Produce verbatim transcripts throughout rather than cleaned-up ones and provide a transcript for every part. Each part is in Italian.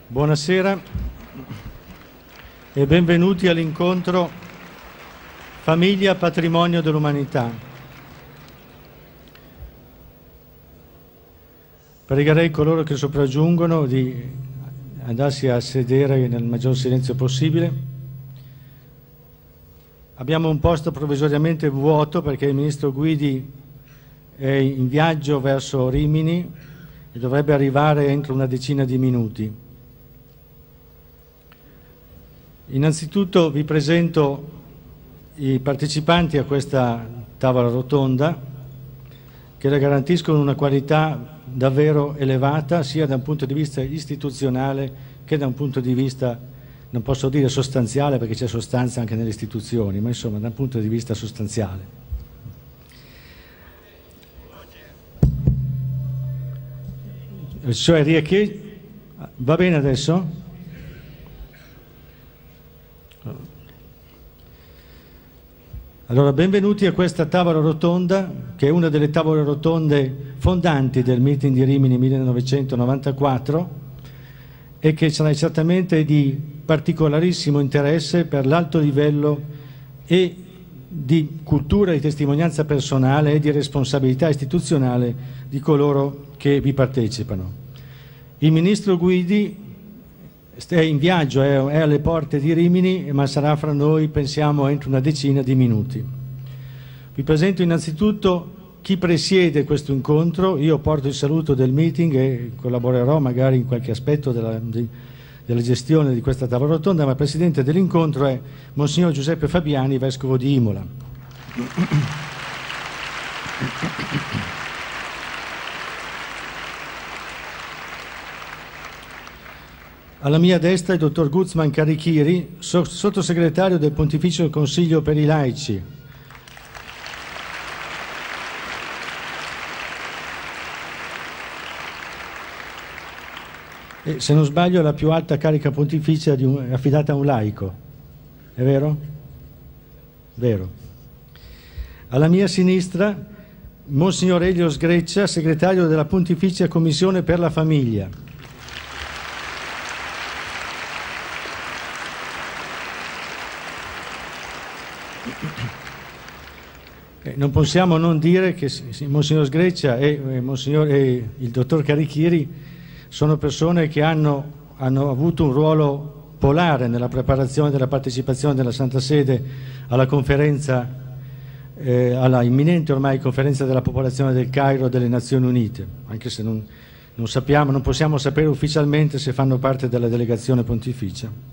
Buonasera e benvenuti all'incontro Famiglia Patrimonio dell'Umanità. Pregherei coloro che sopraggiungono di andarsi a sedere nel maggior silenzio possibile. Abbiamo un posto provvisoriamente vuoto perché il Ministro Guidi è in viaggio verso Rimini e dovrebbe arrivare entro una decina di minuti. Innanzitutto vi presento i partecipanti a questa tavola rotonda che le garantiscono una qualità davvero elevata sia da un punto di vista istituzionale che da un punto di vista, non posso dire sostanziale perché c'è sostanza anche nelle istituzioni, ma insomma da un punto di vista sostanziale. Cioè riecheggi... Va bene adesso? Allora, benvenuti a questa tavola rotonda, che è una delle tavole rotonde fondanti del meeting di Rimini millenovecentonovantaquattro e che sarà certamente di particolarissimo interesse per l'alto livello e di cultura, di testimonianza personale e di responsabilità istituzionale di coloro che vi partecipano. Il Ministro Guidi è in viaggio, è, è alle porte di Rimini, ma sarà fra noi, pensiamo, entro una decina di minuti. Vi presento innanzitutto chi presiede questo incontro. Io porto il saluto del meeting e collaborerò magari in qualche aspetto della, di, della gestione di questa tavola rotonda, ma il presidente dell'incontro è Monsignor Giuseppe Fabiani, Vescovo di Imola. Alla mia destra il dottor Guzman Carichiri, sottosegretario del Pontificio Consiglio per i Laici. E, se non sbaglio, è la più alta carica pontificia di un, affidata a un laico. È vero? Vero. Alla mia sinistra, Monsignor Elio Sgreccia, segretario della Pontificia Commissione per la Famiglia. Eh, non possiamo non dire che Monsignor Sgreccia e, e, Monsignor, e il dottor Carichiri sono persone che hanno, hanno avuto un ruolo polare nella preparazione della partecipazione della Santa Sede alla conferenza, eh, alla imminente ormai conferenza della popolazione del Cairo delle Nazioni Unite, anche se non, non sappiamo, non possiamo sapere ufficialmente se fanno parte della delegazione pontificia.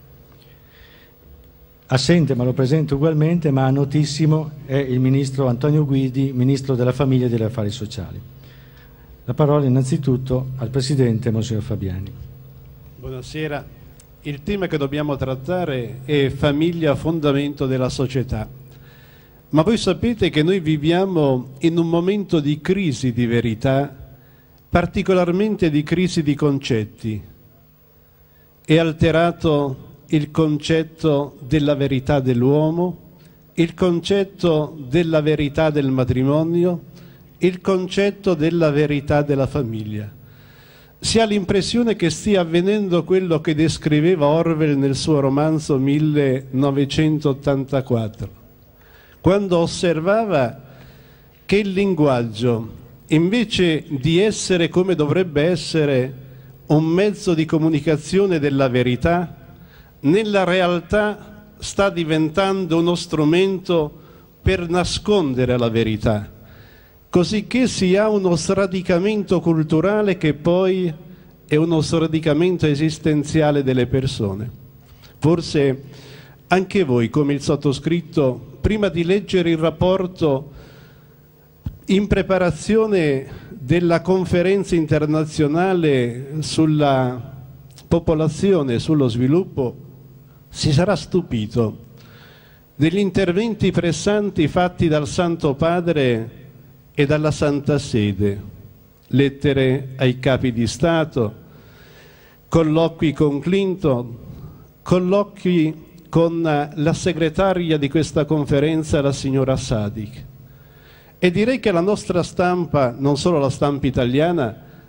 Assente, ma lo presento ugualmente, ma notissimo, è il Ministro Antonio Guidi, Ministro della Famiglia e degli Affari Sociali. La parola innanzitutto al Presidente, Monsignor Fabiani. Buonasera. Il tema che dobbiamo trattare è famiglia, fondamento della società. Ma voi sapete che noi viviamo in un momento di crisi di verità, particolarmente di crisi di concetti. È alterato il concetto della verità dell'uomo, il concetto della verità del matrimonio, il concetto della verità della famiglia. Si ha l'impressione che stia avvenendo quello che descriveva Orwell nel suo romanzo millenovecentottantaquattro, quando osservava che il linguaggio, invece di essere come dovrebbe essere un mezzo di comunicazione della verità, nella realtà sta diventando uno strumento per nascondere la verità, cosicché si ha uno sradicamento culturale che poi è uno sradicamento esistenziale delle persone. Forse anche voi, come il sottoscritto, prima di leggere il rapporto in preparazione della conferenza internazionale sulla popolazione, sullo sviluppo, si sarà stupito degli interventi pressanti fatti dal Santo Padre e dalla Santa Sede, lettere ai capi di Stato, colloqui con Clinton, colloqui con la segretaria di questa conferenza, la signora Sadik. E direi che la nostra stampa, non solo la stampa italiana,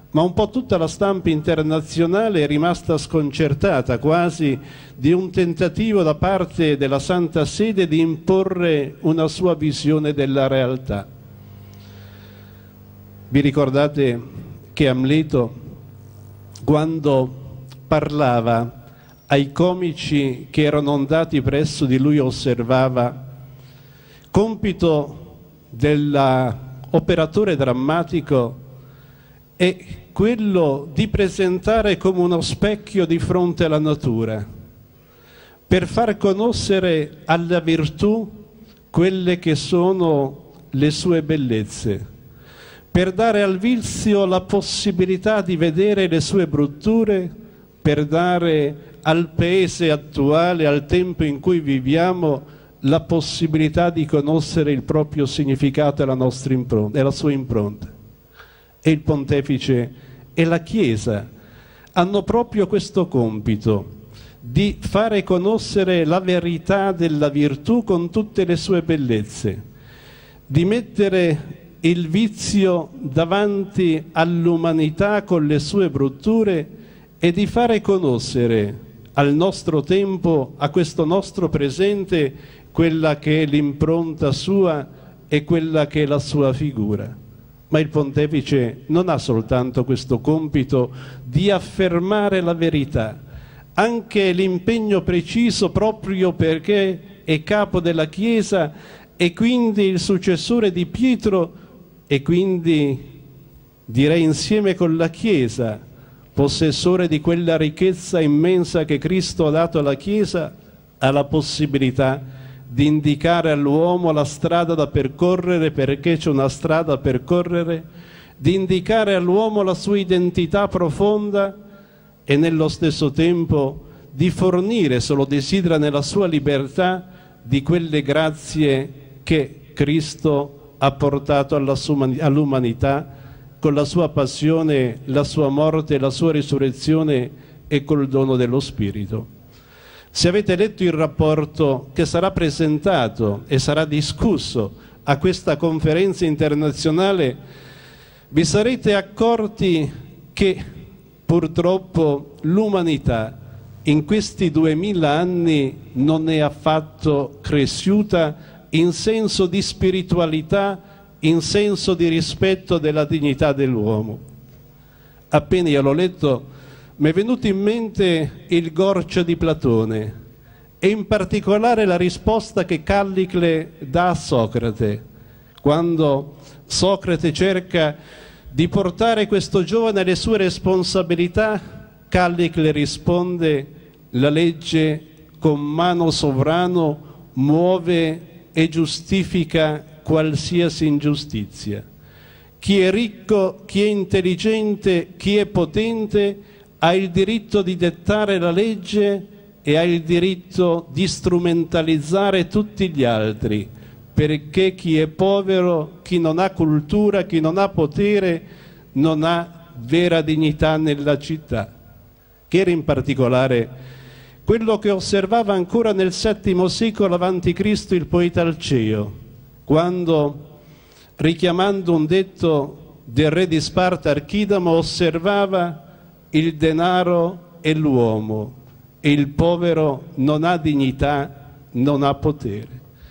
ma un po' tutta la stampa internazionale è rimasta sconcertata quasi di un tentativo da parte della Santa Sede di imporre una sua visione della realtà. Vi ricordate che Amleto, quando parlava ai comici che erano andati presso di lui, osservava: compito dell'operatore drammatico è quello di presentare come uno specchio di fronte alla natura, per far conoscere alla virtù quelle che sono le sue bellezze, per dare al vizio la possibilità di vedere le sue brutture, per dare al paese attuale, al tempo in cui viviamo, la possibilità di conoscere il proprio significato e la nostra impronta, e la sua impronta. E il Pontefice e la Chiesa hanno proprio questo compito di fare conoscere la verità della virtù con tutte le sue bellezze, di mettere il vizio davanti all'umanità con le sue brutture e di fare conoscere al nostro tempo, a questo nostro presente, quella che è l'impronta sua e quella che è la sua figura. Ma il Pontefice non ha soltanto questo compito di affermare la verità, anche l'impegno preciso, proprio perché è capo della Chiesa e quindi il successore di Pietro, e quindi direi insieme con la Chiesa, possessore di quella ricchezza immensa che Cristo ha dato alla Chiesa, ha la possibilità di indicare all'uomo la strada da percorrere, perché c'è una strada da percorrere, di indicare all'uomo la sua identità profonda e nello stesso tempo di fornire, se lo desidera nella sua libertà, di quelle grazie che Cristo ha portato all'umanità con la sua passione, la sua morte, la sua risurrezione e col dono dello Spirito. Se avete letto il rapporto che sarà presentato e sarà discusso a questa conferenza internazionale, vi sarete accorti che purtroppo l'umanità in questi duemila anni non è affatto cresciuta in senso di spiritualità, in senso di rispetto della dignità dell'uomo. Appena io l'ho letto, mi è venuto in mente il Gorcio di Platone e in particolare la risposta che Callicle dà a Socrate, quando Socrate cerca di portare questo giovane alle sue responsabilità. Callicle risponde: la legge con mano sovrano muove e giustifica qualsiasi ingiustizia. Chi è ricco, chi è intelligente, chi è potente ha il diritto di dettare la legge e ha il diritto di strumentalizzare tutti gli altri, perché chi è povero, chi non ha cultura, chi non ha potere, non ha vera dignità nella città. Che era in particolare quello che osservava ancora nel settimo secolo avanti Cristo il poeta Alceo, quando, richiamando un detto del re di Sparta Archidamo, osservava: il denaro è l'uomo e il povero non ha dignità, non ha potere.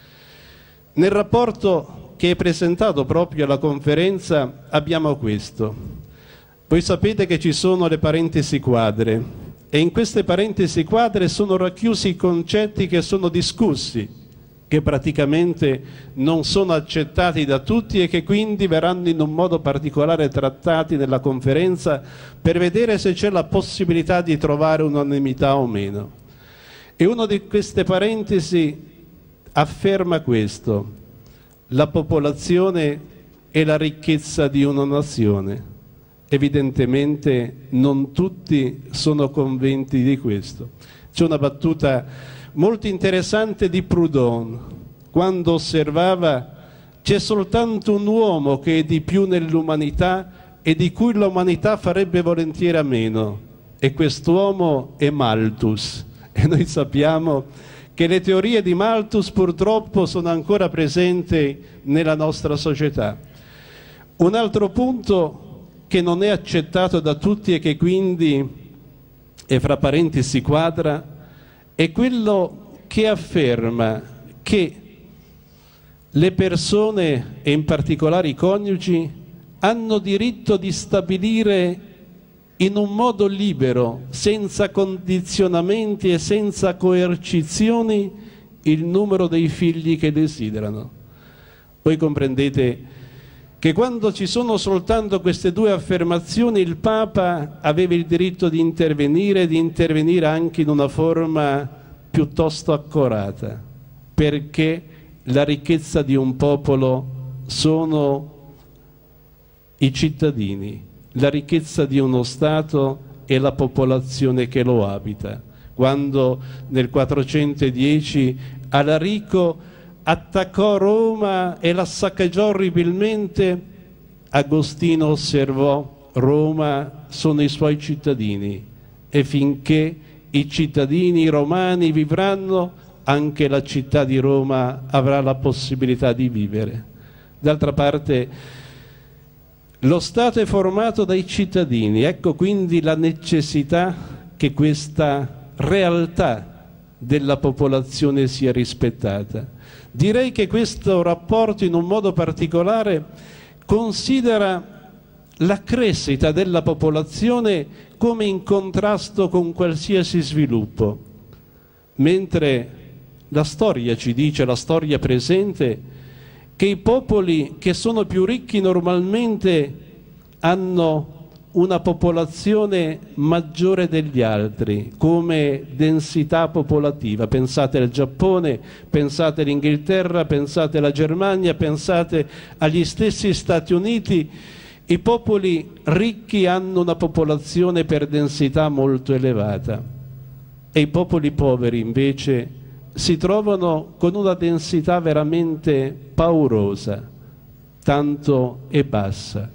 Nel rapporto che è presentato proprio alla conferenza abbiamo questo. Voi sapete che ci sono le parentesi quadre e in queste parentesi quadre sono racchiusi i concetti che sono discussi, che praticamente non sono accettati da tutti e che quindi verranno in un modo particolare trattati nella conferenza per vedere se c'è la possibilità di trovare unanimità o meno. E una di queste parentesi afferma questo: la popolazione è la ricchezza di una nazione. Evidentemente non tutti sono convinti di questo. C'è una battuta molto interessante di Proudhon, quando osservava: c'è soltanto un uomo che è di più nell'umanità e di cui l'umanità farebbe volentieri a meno, e quest'uomo è Malthus. E noi sappiamo che le teorie di Malthus purtroppo sono ancora presenti nella nostra società. Un altro punto che non è accettato da tutti e che quindi, e fra parentesi si quadra, è quello che afferma che le persone, e in particolare i coniugi, hanno diritto di stabilire in un modo libero, senza condizionamenti e senza coercizioni, il numero dei figli che desiderano. Voi comprendete che quando ci sono soltanto queste due affermazioni, il Papa aveva il diritto di intervenire, di intervenire anche in una forma piuttosto accorata, perché la ricchezza di un popolo sono i cittadini, la ricchezza di uno Stato è la popolazione che lo abita. Quando nel quattrocentodieci Alarico attaccò Roma e la saccheggiò orribilmente, Agostino osservò: Roma sono i suoi cittadini e finché i cittadini romani vivranno, anche la città di Roma avrà la possibilità di vivere. D'altra parte, lo Stato è formato dai cittadini, ecco quindi la necessità che questa realtà della popolazione sia rispettata. Direi che questo rapporto in un modo particolare considera la crescita della popolazione come in contrasto con qualsiasi sviluppo, mentre la storia ci dice, la storia presente, che i popoli che sono più ricchi normalmente hanno una popolazione maggiore degli altri come densità popolativa. Pensate al Giappone, pensate all'Inghilterra, pensate alla Germania, pensate agli stessi Stati Uniti. I popoli ricchi hanno una popolazione per densità molto elevata e i popoli poveri invece si trovano con una densità veramente paurosa, tanto e bassa.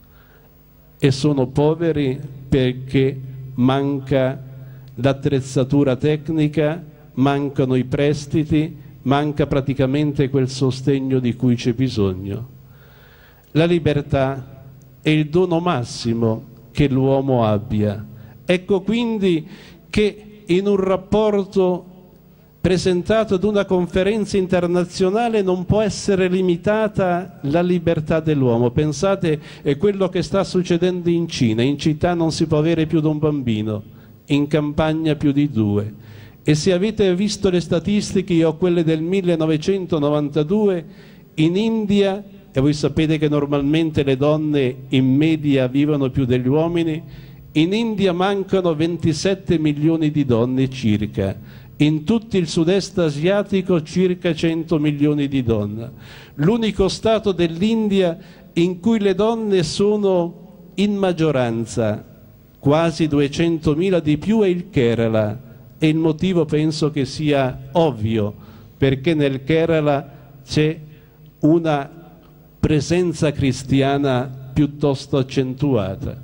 E sono poveri perché manca l'attrezzatura tecnica, mancano i prestiti, manca praticamente quel sostegno di cui c'è bisogno. La libertà è il dono massimo che l'uomo abbia. Ecco quindi che in un rapporto presentato ad una conferenza internazionale non può essere limitata la libertà dell'uomo. Pensate a quello che sta succedendo in Cina: in città non si può avere più di un bambino, in campagna più di due. E se avete visto le statistiche, io ho quelle del millenovecentonovantadue, in India, e voi sapete che normalmente le donne in media vivono più degli uomini, in India mancano ventisette milioni di donne circa. In tutto il sud-est asiatico circa cento milioni di donne. L'unico stato dell'India in cui le donne sono in maggioranza, quasi duecentomila di più, è il Kerala, e il motivo penso che sia ovvio, perché nel Kerala c'è una presenza cristiana piuttosto accentuata.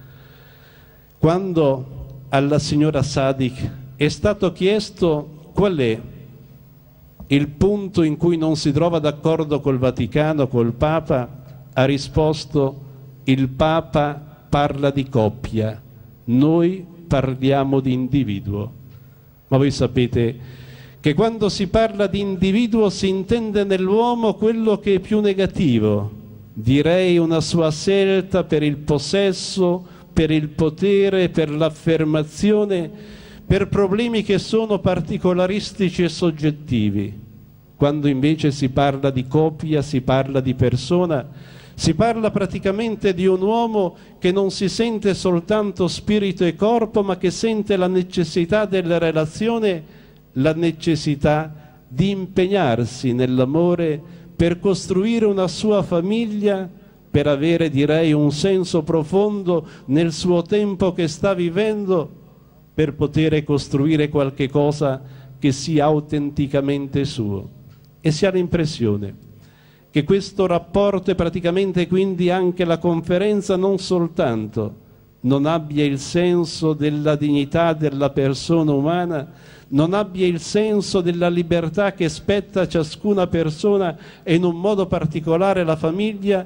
Quando alla signora Sadik è stato chiesto qual è il punto in cui non si trova d'accordo col Vaticano, col Papa, ha risposto: il Papa parla di coppia, noi parliamo di individuo. Ma voi sapete che quando si parla di individuo si intende nell'uomo quello che è più negativo, direi una sua scelta per il possesso, per il potere, per l'affermazione, per problemi che sono particolaristici e soggettivi. Quando invece si parla di coppia, si parla di persona, si parla praticamente di un uomo che non si sente soltanto spirito e corpo, ma che sente la necessità della relazione, la necessità di impegnarsi nell'amore per costruire una sua famiglia, per avere, direi, un senso profondo nel suo tempo che sta vivendo, per poter costruire qualche cosa che sia autenticamente suo. E si ha l'impressione che questo rapporto e praticamente quindi anche la conferenza non soltanto non abbia il senso della dignità della persona umana, non abbia il senso della libertà che spetta a ciascuna persona e in un modo particolare la famiglia,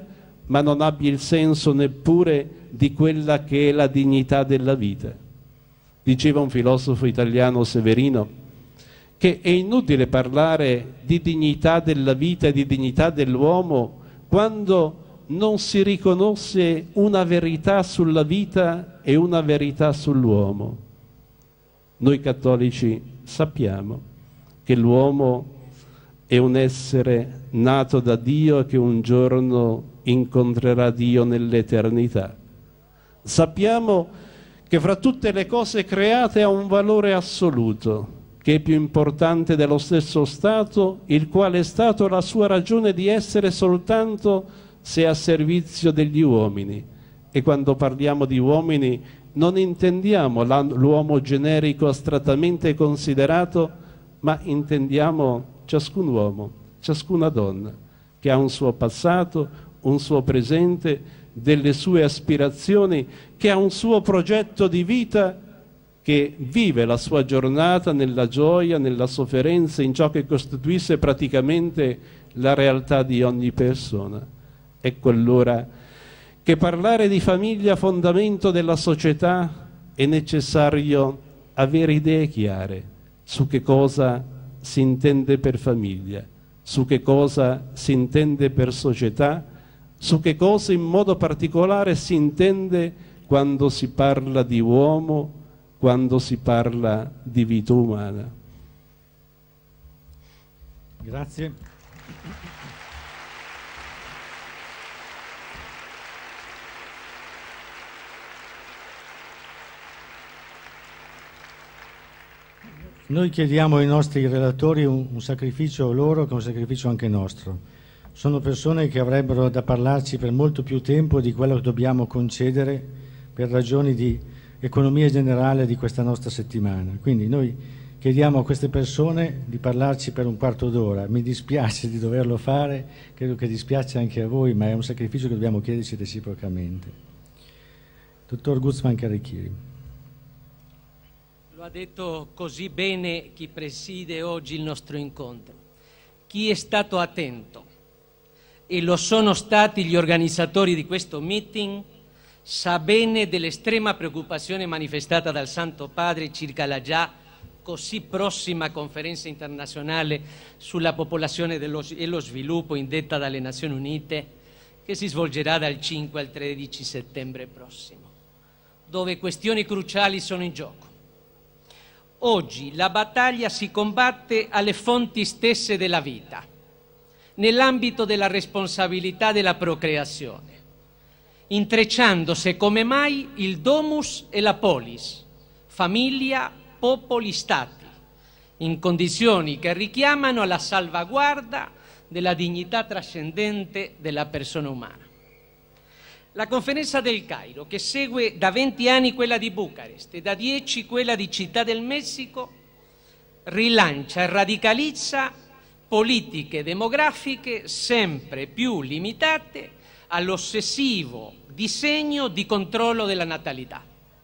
ma non abbia il senso neppure di quella che è la dignità della vita. Diceva un filosofo italiano, Severino, che è inutile parlare di dignità della vita e di dignità dell'uomo quando non si riconosce una verità sulla vita e una verità sull'uomo. Noi cattolici sappiamo che l'uomo è un essere nato da Dio e che un giorno incontrerà Dio nell'eternità. Sappiamo che fra tutte le cose create ha un valore assoluto, che è più importante dello stesso Stato, il quale è stato la sua ragione di essere soltanto se a servizio degli uomini. E quando parliamo di uomini non intendiamo l'uomo generico astrattamente considerato, ma intendiamo ciascun uomo, ciascuna donna, che ha un suo passato, un suo presente, delle sue aspirazioni, che ha un suo progetto di vita, che vive la sua giornata nella gioia, nella sofferenza, in ciò che costituisce praticamente la realtà di ogni persona. Ecco allora che parlare di famiglia, fondamento della società, è necessario avere idee chiare su che cosa si intende per famiglia, su che cosa si intende per società, su che cosa in modo particolare si intende quando si parla di uomo, quando si parla di vita umana. Grazie. Noi chiediamo ai nostri relatori un, un sacrificio loro che è un sacrificio anche nostro. Sono persone che avrebbero da parlarci per molto più tempo di quello che dobbiamo concedere per ragioni di economia generale di questa nostra settimana. Quindi noi chiediamo a queste persone di parlarci per un quarto d'ora. Mi dispiace di doverlo fare, credo che dispiace anche a voi, ma è un sacrificio che dobbiamo chiederci reciprocamente. Dottor Guzman Carichiri. Lo ha detto così bene chi preside oggi il nostro incontro. Chi è stato attento, e lo sono stati gli organizzatori di questo meeting, sa bene dell'estrema preoccupazione manifestata dal Santo Padre circa la già così prossima conferenza internazionale sulla popolazione e lo sviluppo indetta dalle Nazioni Unite, che si svolgerà dal cinque al tredici settembre prossimo, dove questioni cruciali sono in gioco. Oggi la battaglia si combatte alle fonti stesse della vita, nell'ambito della responsabilità della procreazione, intrecciandosi come mai il domus e la polis, famiglia, popoli, stati, in condizioni che richiamano alla salvaguardia della dignità trascendente della persona umana. La conferenza del Cairo, che segue da venti anni quella di Bucarest e da dieci quella di Città del Messico, rilancia e radicalizza politiche demografiche sempre più limitate all'ossessivo disegno di controllo della natalità.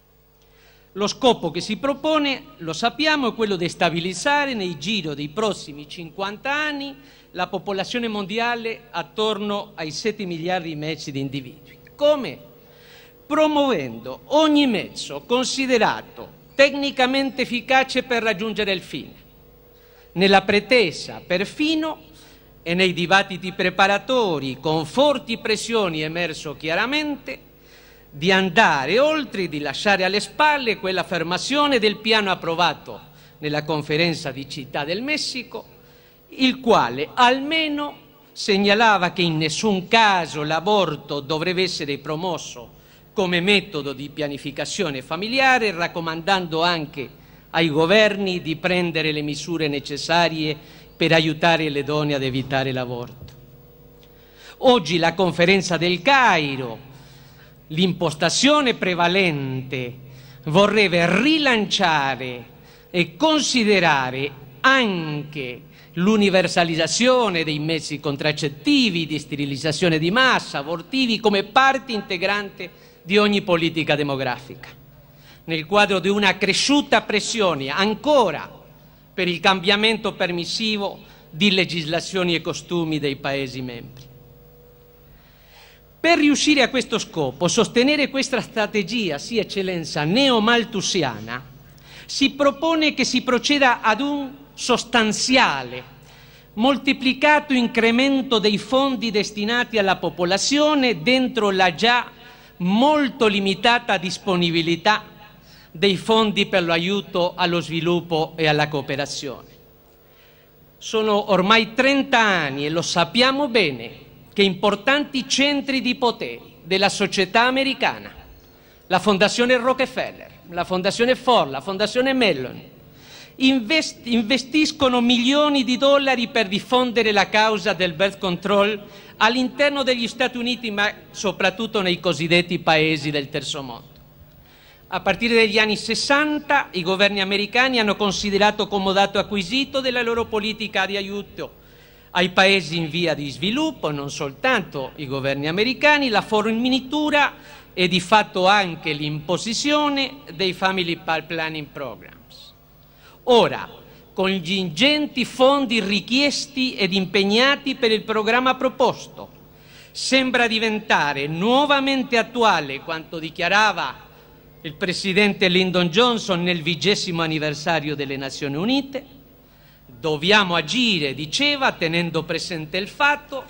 Lo scopo che si propone, lo sappiamo, è quello di stabilizzare nel giro dei prossimi cinquanta anni la popolazione mondiale attorno ai sette miliardi e mezzo di individui. Come? Promuovendo ogni mezzo considerato tecnicamente efficace per raggiungere il fine, nella pretesa perfino e nei dibattiti preparatori con forti pressioni emerso chiaramente di andare oltre e di lasciare alle spalle quell'affermazione del piano approvato nella conferenza di Città del Messico, il quale almeno segnalava che in nessun caso l'aborto dovrebbe essere promosso come metodo di pianificazione familiare, raccomandando anche ai governi di prendere le misure necessarie per aiutare le donne ad evitare l'aborto. Oggi la conferenza del Cairo, l'impostazione prevalente vorrebbe rilanciare e considerare anche l'universalizzazione dei mezzi contraccettivi, di sterilizzazione di massa, abortivi, come parte integrante di ogni politica demografica, nel quadro di una cresciuta pressione ancora per il cambiamento permissivo di legislazioni e costumi dei Paesi membri. Per riuscire a questo scopo, sostenere questa strategia, sì eccellenza, neo-malthusiana, si propone che si proceda ad un sostanziale, moltiplicato incremento dei fondi destinati alla popolazione dentro la già molto limitata disponibilità dei fondi per l'aiuto allo sviluppo e alla cooperazione. Sono ormai trenta anni, e lo sappiamo bene, che importanti centri di potere della società americana, la Fondazione Rockefeller, la Fondazione Ford, la Fondazione Mellon, invest- investiscono milioni di dollari per diffondere la causa del birth control all'interno degli Stati Uniti, ma soprattutto nei cosiddetti paesi del terzo mondo. A partire dagli anni sessanta i governi americani hanno considerato come dato acquisito della loro politica di aiuto ai paesi in via di sviluppo, non soltanto i governi americani, la fornitura e di fatto anche l'imposizione dei Family Planning Programs. Ora, con gli ingenti fondi richiesti ed impegnati per il programma proposto, sembra diventare nuovamente attuale quanto dichiarava il presidente Lyndon Johnson nel vigesimo anniversario delle Nazioni Unite. Dobbiamo agire, diceva, tenendo presente il fatto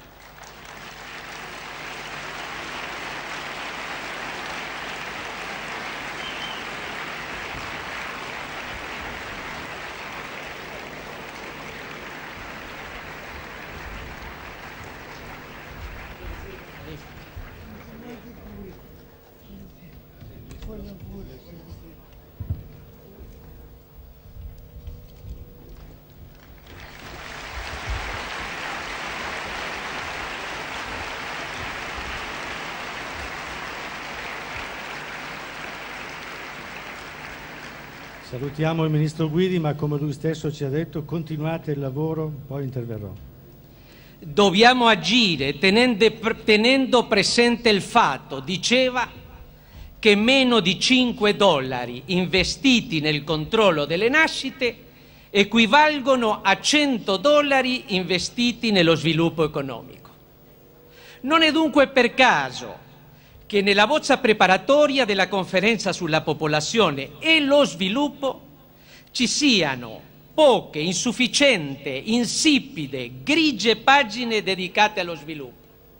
Salutiamo il Ministro Guidi, ma come lui stesso ci ha detto, continuate il lavoro, poi interverrò. Dobbiamo agire tenendo, tenendo presente il fatto, diceva, che meno di cinque dollari investiti nel controllo delle nascite equivalgono a cento dollari investiti nello sviluppo economico. Non è dunque per caso che nella bozza preparatoria della conferenza sulla popolazione e lo sviluppo ci siano poche, insufficienti, insipide, grigie pagine dedicate allo sviluppo.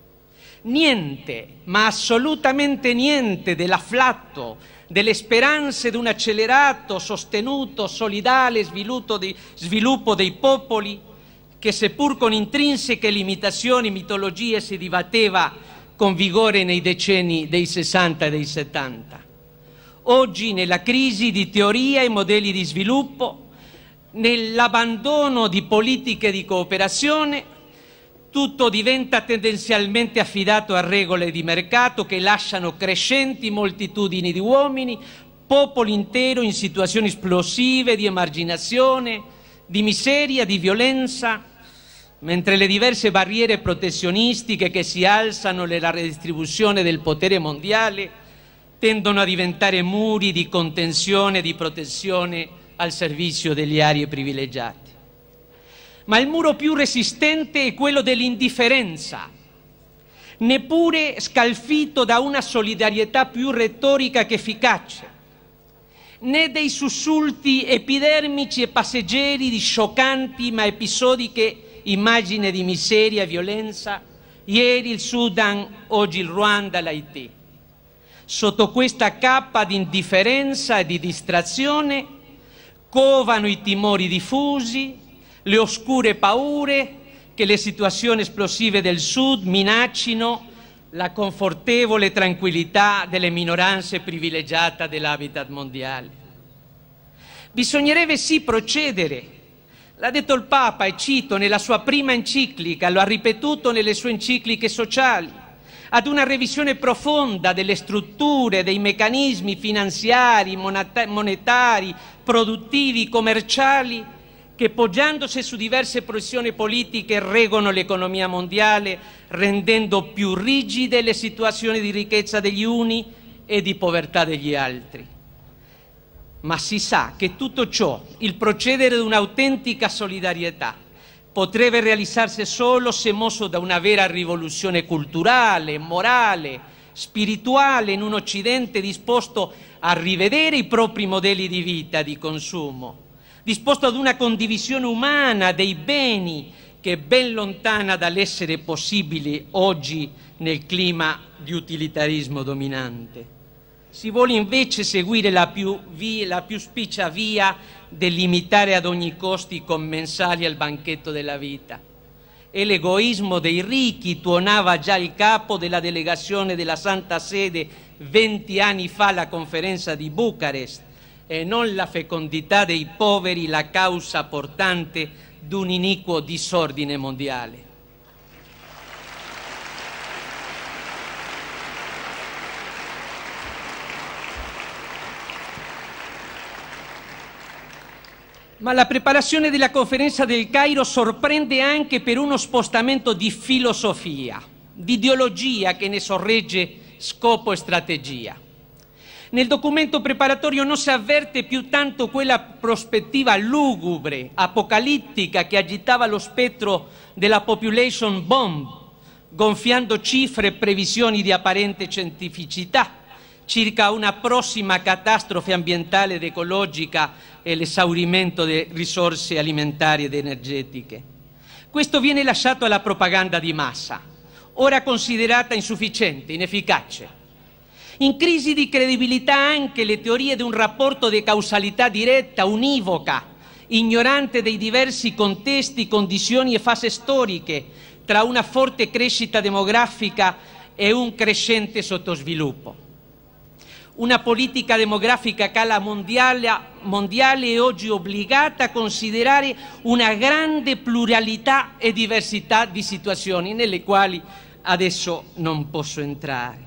Niente, ma assolutamente niente dell'afflatto, delle speranze di un accelerato, sostenuto, solidale sviluppo dei, sviluppo dei popoli che, seppur con intrinseche limitazioni e mitologie, si dibatteva con vigore nei decenni dei sessanta e dei settanta. Oggi, nella crisi di teoria e modelli di sviluppo, nell'abbandono di politiche di cooperazione, tutto diventa tendenzialmente affidato a regole di mercato che lasciano crescenti moltitudini di uomini, popoli intero in situazioni esplosive di emarginazione, di miseria, di violenza, mentre le diverse barriere protezionistiche che si alzano nella redistribuzione del potere mondiale tendono a diventare muri di contenzione e di protezione al servizio delle aree privilegiate. Ma il muro più resistente è quello dell'indifferenza, neppure scalfito da una solidarietà più retorica che efficace, né dei sussulti epidermici e passeggeri di scioccanti ma episodiche immagini di miseria e violenza, ieri il Sudan, oggi il Ruanda, l'Haiti. Sotto questa cappa di indifferenza e di distrazione covano i timori diffusi, le oscure paure che le situazioni esplosive del Sud minaccino la confortevole tranquillità delle minoranze privilegiate dell'habitat mondiale. Bisognerebbe sì procedere. L'ha detto il Papa, e cito, nella sua prima enciclica, lo ha ripetuto nelle sue encicliche sociali, ad una revisione profonda delle strutture, dei meccanismi finanziari, monetari, produttivi, commerciali, che poggiandosi su diverse posizioni politiche reggono l'economia mondiale, rendendo più rigide le situazioni di ricchezza degli uni e di povertà degli altri. Ma si sa che tutto ciò, il procedere di un'autentica solidarietà, potrebbe realizzarsi solo se mosso da una vera rivoluzione culturale, morale, spirituale in un Occidente disposto a rivedere i propri modelli di vita, di consumo, disposto ad una condivisione umana dei beni che è ben lontana dall'essere possibile oggi nel clima di utilitarismo dominante. Si vuole invece seguire la più, via, la più spiccia via del limitare ad ogni costo i commensali al banchetto della vita. E l'egoismo dei ricchi tuonava già il capo della delegazione della Santa Sede venti anni fa alla conferenza di Bucarest, e non la fecondità dei poveri la causa portante di un iniquo disordine mondiale. Ma la preparazione della conferenza del Cairo sorprende anche per uno spostamento di filosofia, di ideologia che ne sorregge scopo e strategia. Nel documento preparatorio non si avverte più tanto quella prospettiva lugubre, apocalittica che agitava lo spettro della population bomb, gonfiando cifre e previsioni di apparente scientificità circa una prossima catastrofe ambientale ed ecologica e l'esaurimento delle risorse alimentari ed energetiche. Questo viene lasciato alla propaganda di massa, ora considerata insufficiente, inefficace. In crisi di credibilità anche le teorie di un rapporto di causalità diretta, univoca, ignorante dei diversi contesti, condizioni e fasi storiche tra una forte crescita demografica e un crescente sottosviluppo. Una politica demografica a scala mondiale, mondiale è oggi obbligata a considerare una grande pluralità e diversità di situazioni nelle quali adesso non posso entrare.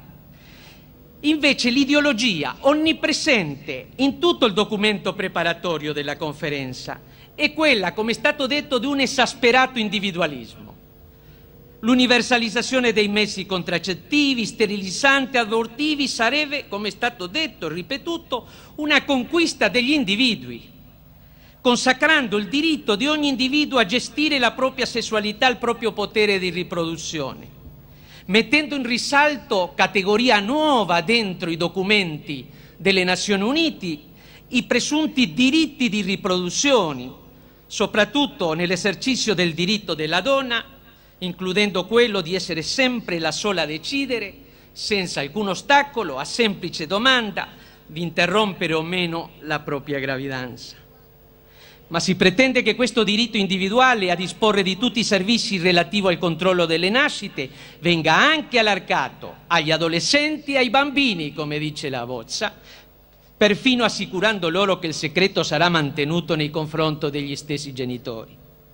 Invece l'ideologia onnipresente in tutto il documento preparatorio della conferenza è quella, come è stato detto, di un esasperato individualismo. L'universalizzazione dei mezzi contraccettivi, sterilizzanti, abortivi sarebbe, come è stato detto e ripetuto, una conquista degli individui, consacrando il diritto di ogni individuo a gestire la propria sessualità, il proprio potere di riproduzione, mettendo in risalto categoria nuova dentro i documenti delle Nazioni Unite, i presunti diritti di riproduzione, soprattutto nell'esercizio del diritto della donna, includendo quello di essere sempre la sola a decidere, senza alcun ostacolo, a semplice domanda di interrompere o meno la propria gravidanza. Ma si pretende che questo diritto individuale a disporre di tutti i servizi relativi al controllo delle nascite venga anche allargato agli adolescenti e ai bambini, come dice la bozza, perfino assicurando loro che il segreto sarà mantenuto nei confronti degli stessi genitori.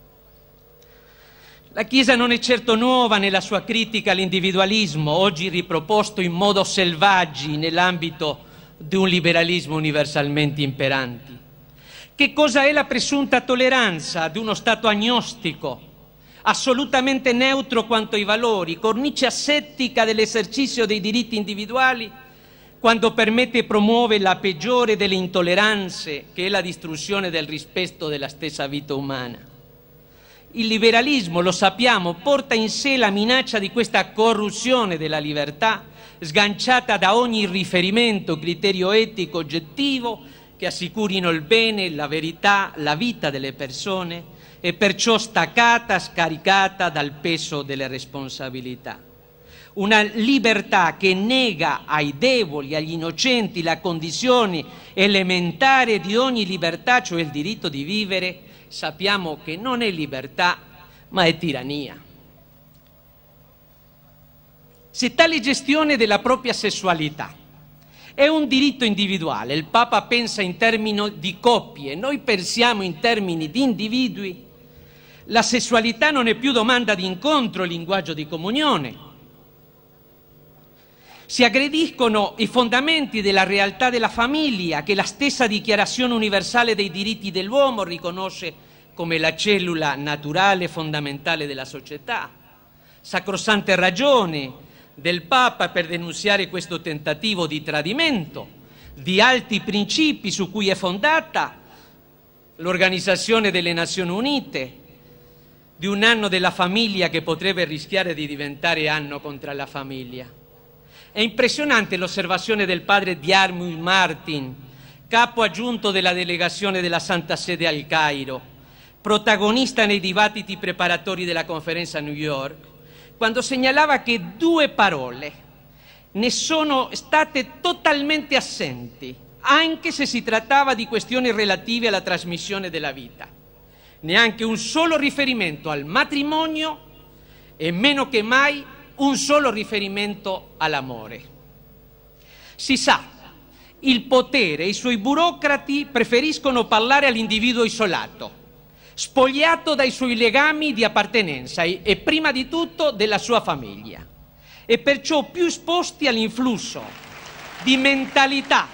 La Chiesa non è certo nuova nella sua critica all'individualismo, oggi riproposto in modo selvaggi nell'ambito di un liberalismo universalmente imperante. Che cosa è la presunta tolleranza di uno Stato agnostico, assolutamente neutro quanto ai valori, cornice asettica dell'esercizio dei diritti individuali, quando permette e promuove la peggiore delle intolleranze, che è la distruzione del rispetto della stessa vita umana? Il liberalismo, lo sappiamo, porta in sé la minaccia di questa corruzione della libertà, sganciata da ogni riferimento, criterio etico oggettivo che assicurino il bene, la verità, la vita delle persone e perciò staccata, scaricata dal peso delle responsabilità. Una libertà che nega ai deboli, agli innocenti, la condizione elementare di ogni libertà, cioè il diritto di vivere, sappiamo che non è libertà, ma è tirannia. Se tale gestione della propria sessualità è un diritto individuale, il Papa pensa in termini di coppie, noi pensiamo in termini di individui, la sessualità non è più domanda di incontro, linguaggio di comunione. Si aggrediscono i fondamenti della realtà della famiglia che la stessa Dichiarazione universale dei diritti dell'uomo riconosce come la cellula naturale e fondamentale della società. Sacrosanta ragione del Papa per denunziare questo tentativo di tradimento di alti principi su cui è fondata l'Organizzazione delle Nazioni Unite, di un anno della famiglia che potrebbe rischiare di diventare anno contro la famiglia. È impressionante l'osservazione del padre Diarmuid Martin, capo aggiunto della delegazione della Santa Sede al Cairo, protagonista nei dibattiti preparatori della conferenza a New York, quando segnalava che due parole ne sono state totalmente assenti, anche se si trattava di questioni relative alla trasmissione della vita. Neanche un solo riferimento al matrimonio e meno che mai un solo riferimento all'amore. Si sa, il potere e i suoi burocrati preferiscono parlare all'individuo isolato, spogliato dai suoi legami di appartenenza e, e prima di tutto della sua famiglia, e perciò più esposti all'influsso di mentalità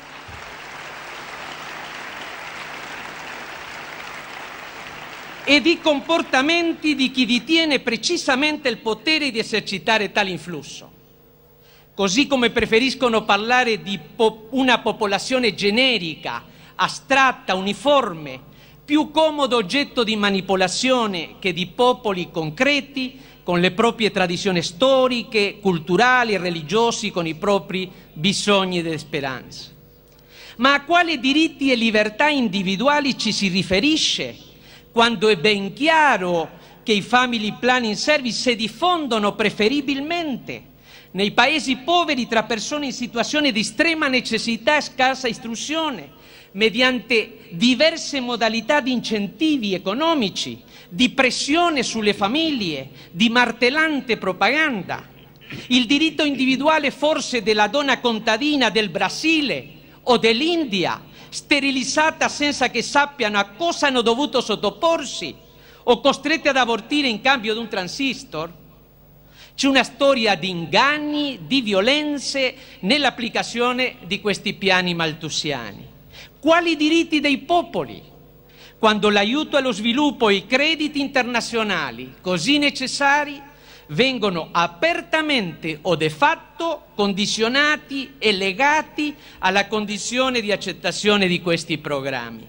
e di comportamenti di chi detiene precisamente il potere di esercitare tale influsso. Così come preferiscono parlare di po- una popolazione generica, astratta, uniforme, più comodo oggetto di manipolazione che di popoli concreti, con le proprie tradizioni storiche, culturali e religiosi, con i propri bisogni ed speranze. Ma a quali diritti e libertà individuali ci si riferisce quando è ben chiaro che i family planning service si diffondono preferibilmente nei paesi poveri tra persone in situazione di estrema necessità e scarsa istruzione, mediante diverse modalità di incentivi economici, di pressione sulle famiglie, di martellante propaganda? Il diritto individuale forse della donna contadina del Brasile o dell'India, sterilizzata senza che sappiano a cosa hanno dovuto sottoporsi o costrette ad abortire in cambio di un transistor? C'è una storia di inganni, di violenze nell'applicazione di questi piani malthusiani. Quali diritti dei popoli, quando l'aiuto allo sviluppo e i crediti internazionali così necessari vengono apertamente o de fatto condizionati e legati alla condizione di accettazione di questi programmi?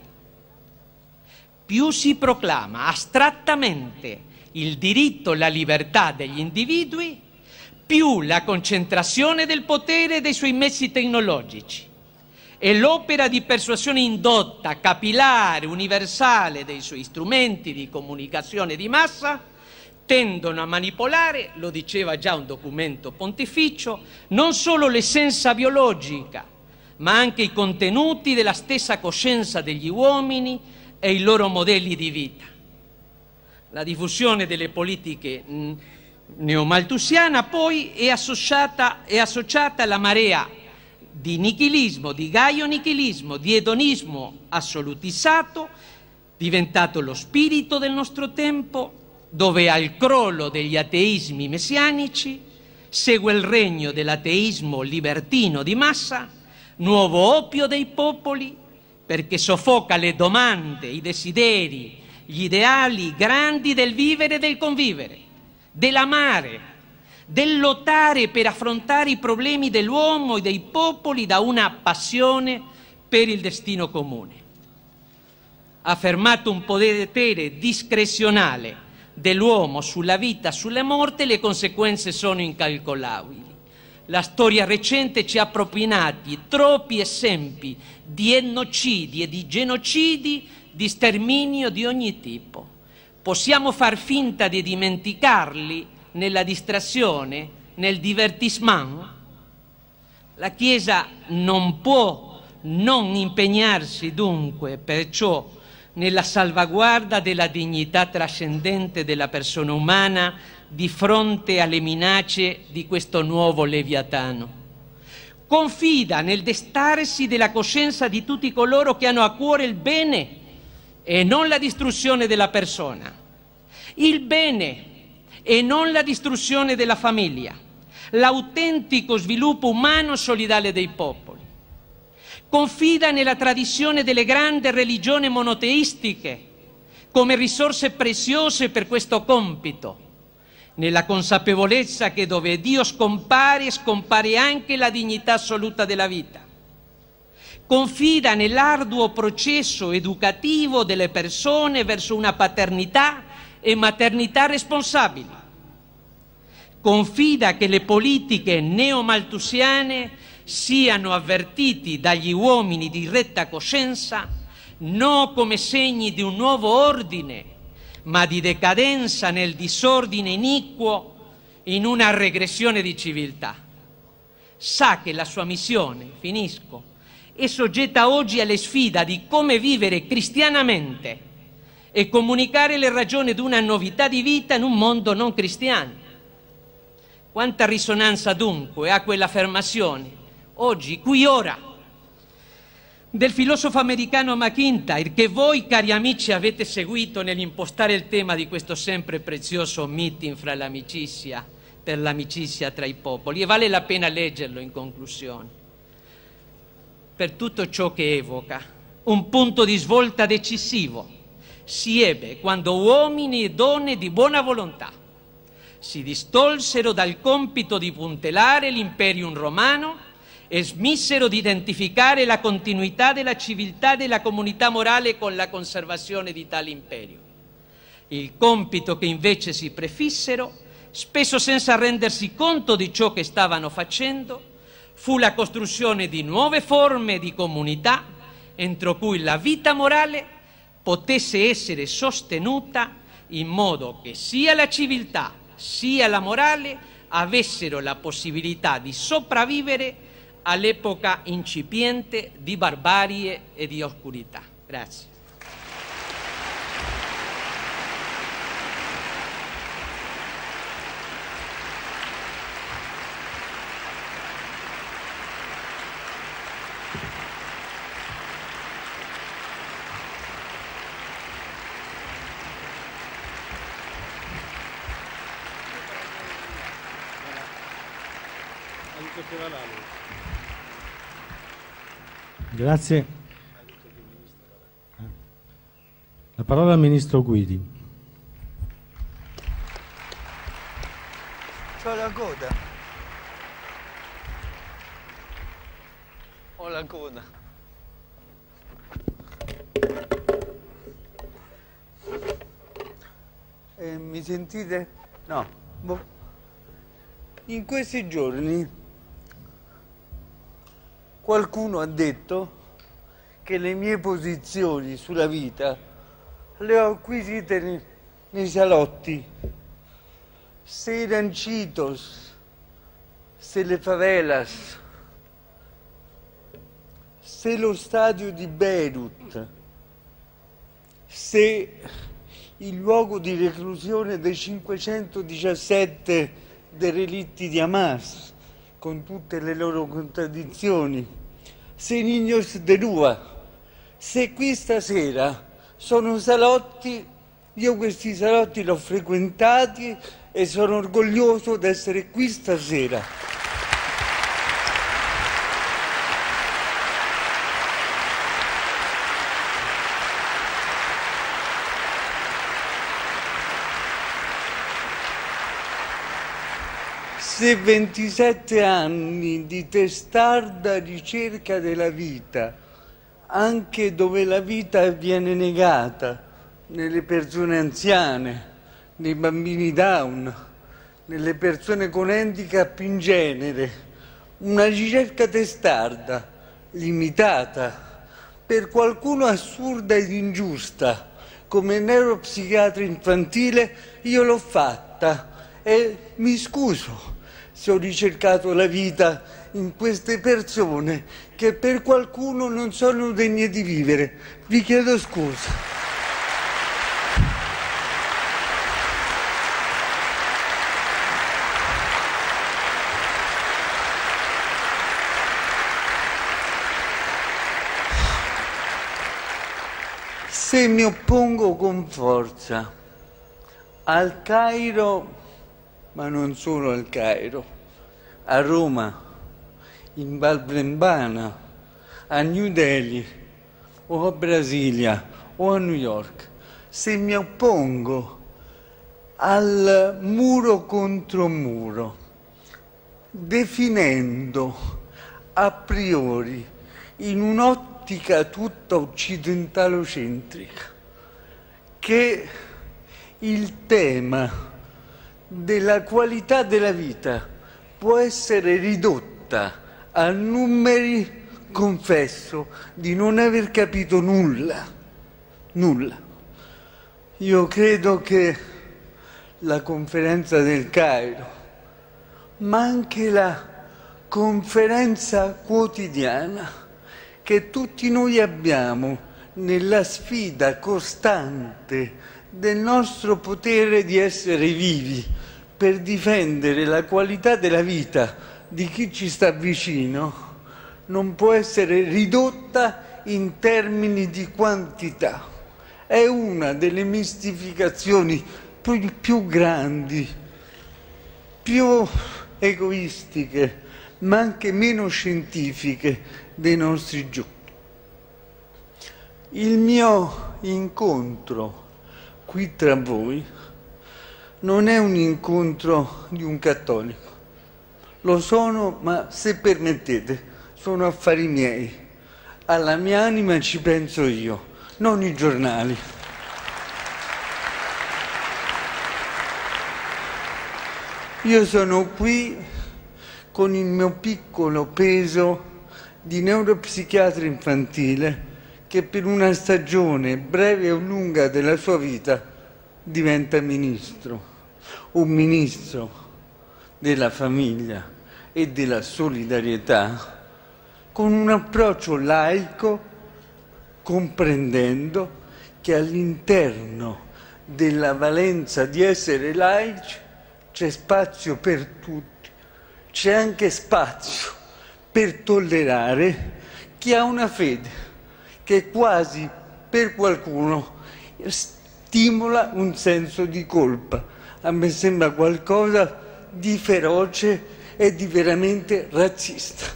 Più si proclama astrattamente il diritto e la libertà degli individui, più la concentrazione del potere e dei suoi mezzi tecnologici e l'opera di persuasione indotta, capillare, universale dei suoi strumenti di comunicazione di massa tendono a manipolare, lo diceva già un documento pontificio, non solo l'essenza biologica, ma anche i contenuti della stessa coscienza degli uomini e i loro modelli di vita. La diffusione delle politiche neomalthusiana poi è associata, è associata alla marea di nichilismo, di gaio-nichilismo, di edonismo assolutizzato, diventato lo spirito del nostro tempo, dove al crollo degli ateismi messianici segue il regno dell'ateismo libertino di massa, nuovo oppio dei popoli, perché soffoca le domande, i desideri, gli ideali grandi del vivere e del convivere, dell'amare, del lottare per affrontare i problemi dell'uomo e dei popoli da una passione per il destino comune. Affermato un potere discrezionale dell'uomo sulla vita, sulla morte, le conseguenze sono incalcolabili. La storia recente ci ha propinato troppi esempi di etnocidi e di genocidi, di sterminio di ogni tipo. Possiamo far finta di dimenticarli nella distrazione, nel divertissement? La Chiesa non può non impegnarsi dunque, perciò, nella salvaguardia della dignità trascendente della persona umana di fronte alle minacce di questo nuovo Leviatano. Confida nel destarsi della coscienza di tutti coloro che hanno a cuore il bene e non la distruzione della persona, il bene e non la distruzione della famiglia, l'autentico sviluppo umano solidale dei popoli. Confida nella tradizione delle grandi religioni monoteistiche come risorse preziose per questo compito, nella consapevolezza che dove Dio scompare, scompare anche la dignità assoluta della vita. Confida nell'arduo processo educativo delle persone verso una paternità e maternità responsabili. Confida che le politiche neomaltusiane siano avvertiti dagli uomini di retta coscienza non come segni di un nuovo ordine, ma di decadenza nel disordine iniquo in una regressione di civiltà. Sa che la sua missione, finisco, è soggetta oggi alle sfide di come vivere cristianamente e comunicare le ragioni di una novità di vita in un mondo non cristiano. Quanta risonanza dunque ha quell'affermazione, oggi, qui ora, del filosofo americano McIntyre, che voi, cari amici, avete seguito nell'impostare il tema di questo sempre prezioso meeting fra l'amicizia, per l'amicizia tra i popoli, e vale la pena leggerlo in conclusione. Per tutto ciò che evoca, un punto di svolta decisivo si ebbe quando uomini e donne di buona volontà si distolsero dal compito di puntellare l'imperium romano e smissero di identificare la continuità della civiltà della comunità morale con la conservazione di tale imperio. Il compito che invece si prefissero, spesso senza rendersi conto di ciò che stavano facendo, fu la costruzione di nuove forme di comunità entro cui la vita morale potesse essere sostenuta in modo che sia la civiltà sia la morale avessero la possibilità di sopravvivere all'epoca incipiente di barbarie e di oscurità. Grazie. Grazie. La parola al Ministro Guidi. C'ho la coda. Ho la coda. Eh, mi sentite? No. Boh. In questi giorni qualcuno ha detto che le mie posizioni sulla vita le ho acquisite nei, nei salotti, se i ranchitos, se le favelas, se lo stadio di Beirut, se il luogo di reclusione dei cinquecentodiciassette derelitti di Hamas, con tutte le loro contraddizioni, se Niños de Rua, se qui stasera sono salotti, io questi salotti li ho frequentati e sono orgoglioso di essere qui stasera. Se ventisette anni di testarda ricerca della vita, anche dove la vita viene negata, nelle persone anziane, nei bambini Down, nelle persone con handicap in genere, una ricerca testarda, limitata, per qualcuno assurda ed ingiusta, come neuropsichiatra infantile, io l'ho fatta e mi scuso se ho ricercato la vita in queste persone che per qualcuno non sono degne di vivere. Vi chiedo scusa. Se mi oppongo con forza al Cairo, ma non solo al Cairo, a Roma, in Val Brembana, a New Delhi o a Brasilia o a New York, se mi oppongo al muro contro muro, definendo a priori in un'ottica tutta occidentalocentrica che il tema della qualità della vita può essere ridotta a numeri, confesso di non aver capito nulla, nulla. Io credo che la conferenza del Cairo, ma anche la conferenza quotidiana che tutti noi abbiamo nella sfida costante del nostro potere di essere vivi per difendere la qualità della vita di chi ci sta vicino, non può essere ridotta in termini di quantità. È una delle mistificazioni più, più grandi, più egoistiche, ma anche meno scientifiche dei nostri giorni. Il mio incontro qui tra voi non è un incontro di un cattolico. Lo sono, ma se permettete, sono affari miei. Alla mia anima ci penso io, non i giornali. Io sono qui con il mio piccolo peso di neuropsichiatra infantile che per una stagione breve o lunga della sua vita diventa ministro, un ministro della famiglia e della solidarietà, con un approccio laico, comprendendo che all'interno della valenza di essere laici c'è spazio per tutti, c'è anche spazio per tollerare chi ha una fede che quasi per qualcuno stimola un senso di colpa. A me sembra qualcosa di feroce e di veramente razzista.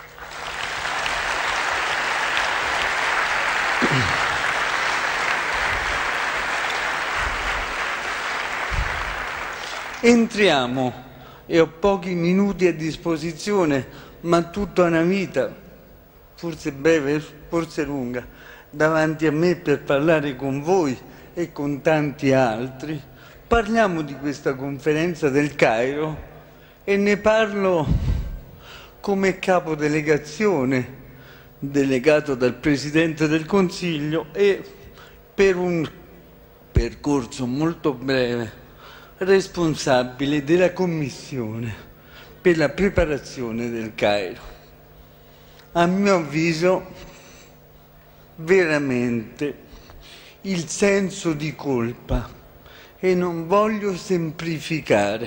Entriamo, e ho pochi minuti a disposizione, ma tutta una vita, forse breve, forse lunga, davanti a me per parlare con voi e con tanti altri. Parliamo di questa conferenza del Cairo e ne parlo come capodelegazione, delegato dal Presidente del Consiglio, e per un percorso molto breve responsabile della Commissione per la preparazione del Cairo. A mio avviso, veramente il senso di colpa, e non voglio semplificare,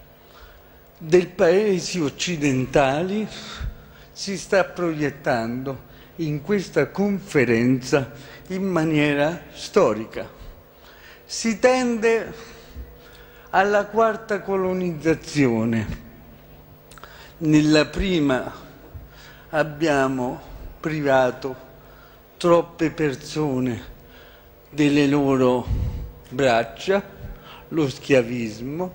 dei paesi occidentali si sta proiettando in questa conferenza in maniera storica. Si tende alla quarta colonizzazione. Nella prima abbiamo privato troppe persone delle loro braccia, lo schiavismo,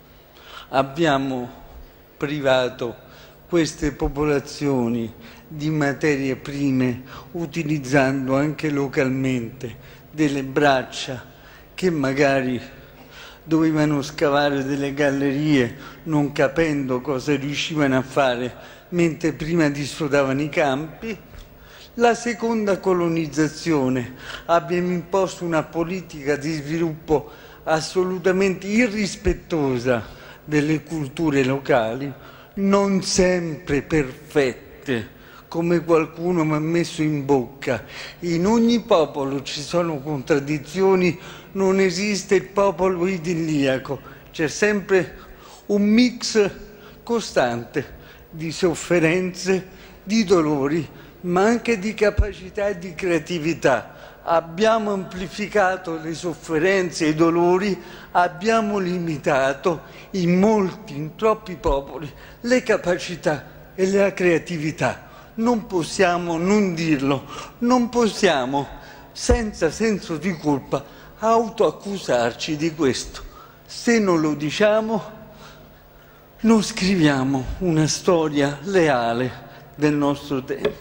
abbiamo privato queste popolazioni di materie prime utilizzando anche localmente delle braccia che magari dovevano scavare delle gallerie non capendo cosa riuscivano a fare mentre prima disfrutavano i campi. La seconda colonizzazione, abbiamo imposto una politica di sviluppo assolutamente irrispettosa delle culture locali, non sempre perfette, come qualcuno mi ha messo in bocca. In ogni popolo ci sono contraddizioni, non esiste il popolo idilliaco, c'è sempre un mix costante di sofferenze, di dolori, ma anche di capacità e di creatività. Abbiamo amplificato le sofferenze e i dolori, abbiamo limitato in molti, in troppi popoli, le capacità e la creatività. Non possiamo non dirlo, non possiamo, senza senso di colpa, autoaccusarci di questo. Se non lo diciamo, non scriviamo una storia leale del nostro tempo.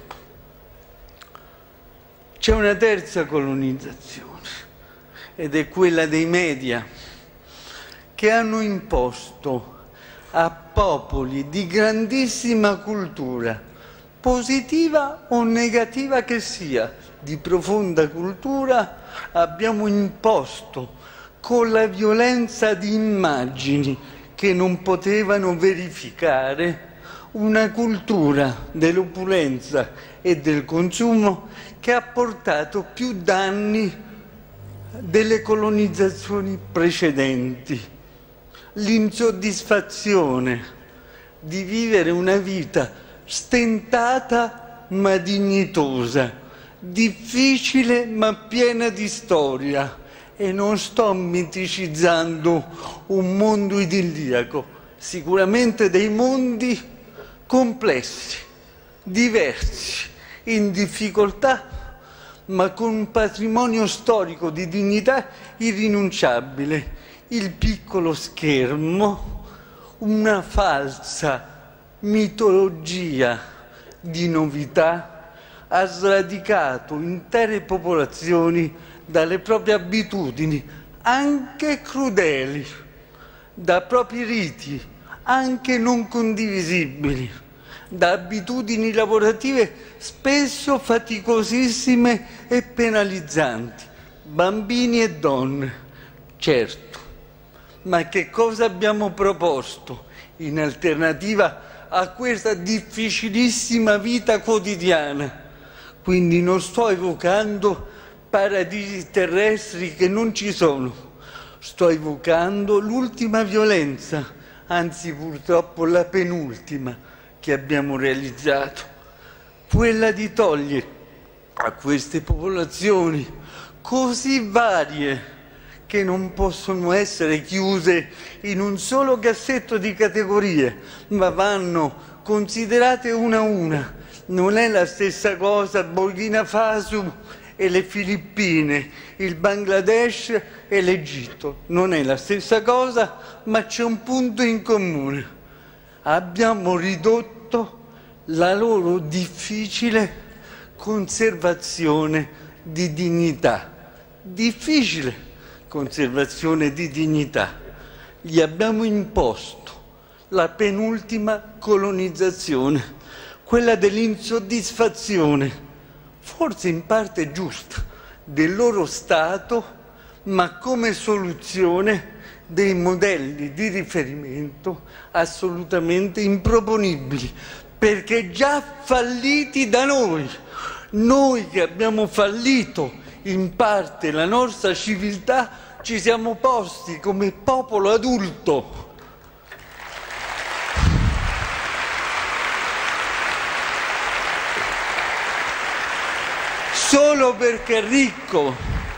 C'è una terza colonizzazione ed è quella dei media. che hanno imposto a popoli di grandissima cultura, positiva o negativa che sia, di profonda cultura, abbiamo imposto con la violenza di immagini che non potevano verificare una cultura dell'opulenza e del consumo che ha portato più danni delle colonizzazioni precedenti. L'insoddisfazione di vivere una vita stentata ma dignitosa, difficile ma piena di storia. E non sto miticizzando un mondo idilliaco, sicuramente dei mondi complessi, diversi, in difficoltà, ma con un patrimonio storico di dignità irrinunciabile. Il piccolo schermo, una falsa mitologia di novità, ha sradicato intere popolazioni dalle proprie abitudini, anche crudeli, da propri riti, anche non condivisibili, da abitudini lavorative spesso faticosissime e penalizzanti, bambini e donne, certo. Ma che cosa abbiamo proposto in alternativa a questa difficilissima vita quotidiana? Quindi non sto evocando paradisi terrestri che non ci sono, sto evocando l'ultima violenza, anzi purtroppo la penultima che abbiamo realizzato, quella di togliere a queste popolazioni così varie che non possono essere chiuse in un solo cassetto di categorie, ma vanno considerate una a una. Non è la stessa cosa Burkina Faso e le Filippine, il Bangladesh e l'Egitto. Non è la stessa cosa, ma c'è un punto in comune. Abbiamo ridotto la loro difficile conservazione di dignità. Difficile conservazione di dignità. Gli abbiamo imposto la penultima colonizzazione, quella dell'insoddisfazione, forse in parte giusta, del loro Stato, ma come soluzione dei modelli di riferimento assolutamente improponibili, perché già falliti da noi, noi che abbiamo fallito in parte la nostra civiltà, ci siamo posti come popolo adulto solo perché ricco,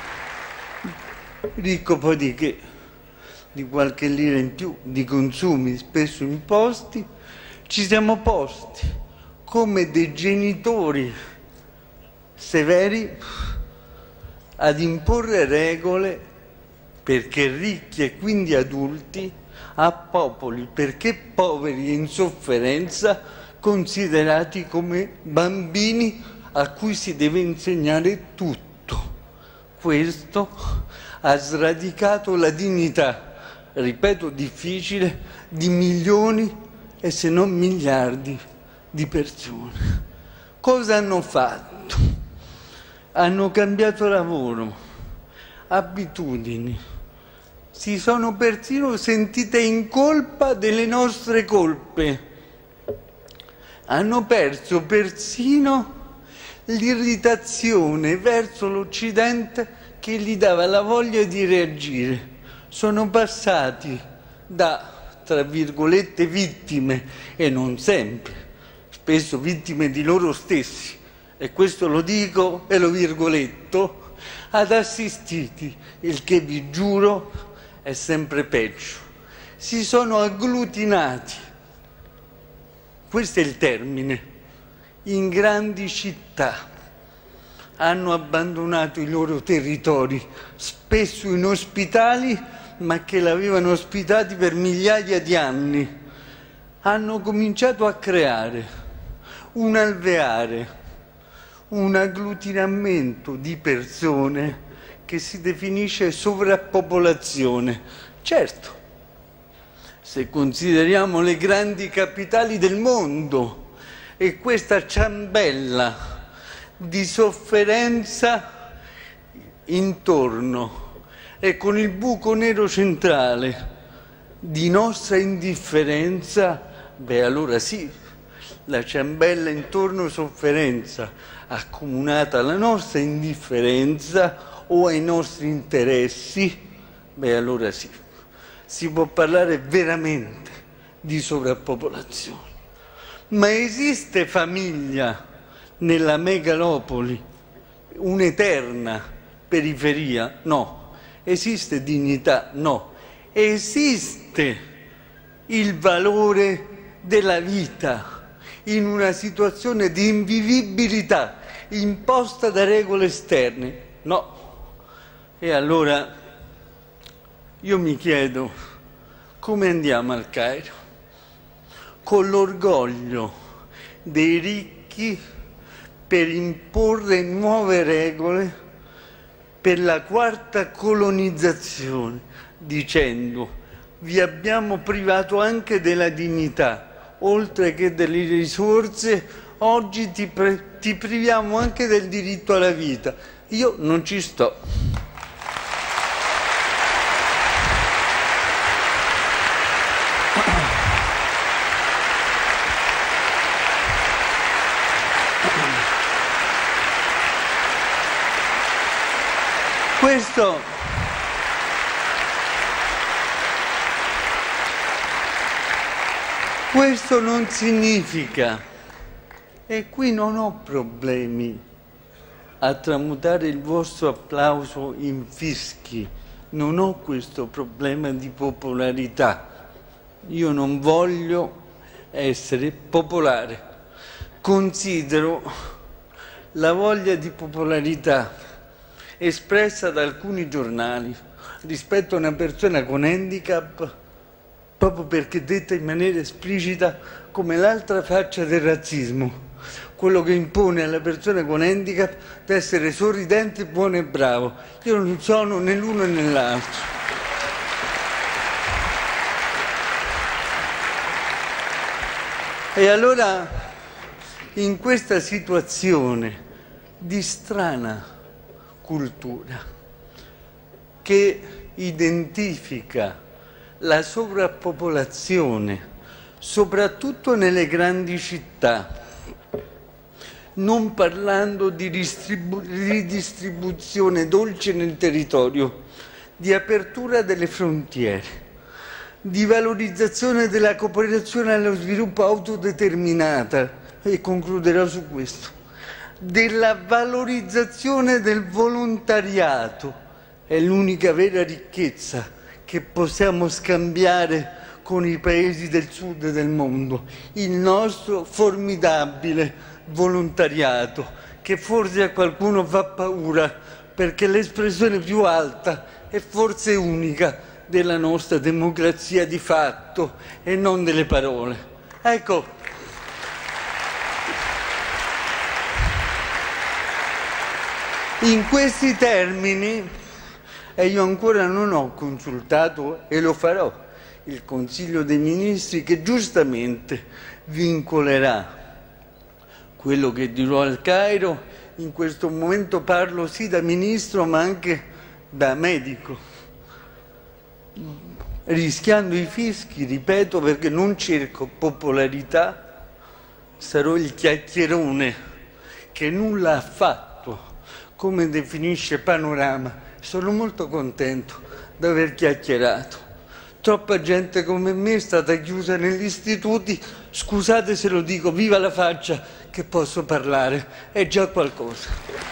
ricco poi di che? Di qualche lira in più, di consumi spesso imposti, ci siamo posti come dei genitori severi ad imporre regole perché ricchi e quindi adulti a popoli perché poveri e in sofferenza considerati come bambini a cui si deve insegnare tutto. Questo ha sradicato la dignità, ripeto difficile, di milioni e se non miliardi di persone. Cosa hanno fatto? Hanno cambiato lavoro, abitudini, si sono persino sentite in colpa delle nostre colpe, hanno perso persino l'irritazione verso l'Occidente che gli dava la voglia di reagire. Sono passati da, tra virgolette, vittime, e non sempre, spesso vittime di loro stessi, e questo lo dico e lo virgoletto, ad assistiti, il che vi giuro è sempre peggio. Si sono agglutinati, questo è il termine, in grandi città, hanno abbandonato i loro territori, spesso inospitali, ma che l'avevano ospitati per migliaia di anni. Hanno cominciato a creare un alveare, un agglutinamento di persone che si definisce sovrappopolazione. Certo, se consideriamo le grandi capitali del mondo e questa ciambella di sofferenza intorno e con il buco nero centrale di nostra indifferenza, beh allora sì, la ciambella intorno sofferenza accomunata alla nostra indifferenza o ai nostri interessi, beh allora sì, si può parlare veramente di sovrappopolazione. Ma esiste famiglia nella megalopoli, un'eterna periferia? No. Esiste dignità? No. Esiste il valore della vita in una situazione di invivibilità imposta da regole esterne? No. E allora io mi chiedo, come andiamo al Cairo? Con l'orgoglio dei ricchi per imporre nuove regole per la quarta colonizzazione, dicendo vi abbiamo privato anche della dignità, oltre che delle risorse, oggi ti, pre- ti priviamo anche del diritto alla vita. Io non ci sto. Questo, questo non significa, e qui non ho problemi a tramutare il vostro applauso in fischi, non ho questo problema di popolarità. Io non voglio essere popolare. Considero la voglia di popolarità espressa da alcuni giornali rispetto a una persona con handicap, proprio perché detta in maniera esplicita come l'altra faccia del razzismo, quello che impone alla persona con handicap di essere sorridente, buono e bravo. Io non sono né l'uno né l'altro. E allora, in questa situazione di strana cultura che identifica la sovrappopolazione soprattutto nelle grandi città, non parlando di distribu- ridistribuzione dolce nel territorio, di apertura delle frontiere, di valorizzazione della cooperazione allo sviluppo autodeterminata, e concluderò su questo, della valorizzazione del volontariato, è l'unica vera ricchezza che possiamo scambiare con i paesi del sud del mondo, il nostro formidabile volontariato, che forse a qualcuno fa paura perché è l'espressione più alta e forse unica della nostra democrazia di fatto e non delle parole. Ecco, in questi termini, e io ancora non ho consultato, e lo farò, il Consiglio dei Ministri, che giustamente vincolerà quello che dirò al Cairo. In questo momento parlo sì da ministro ma anche da medico, rischiando i fischi, ripeto, perché non cerco popolarità, sarò il chiacchierone che nulla ha fatto, come definisce Panorama. Sono molto contento di aver chiacchierato. Troppa gente come me è stata chiusa negli istituti, scusate se lo dico, viva la faccia che posso parlare, è già qualcosa.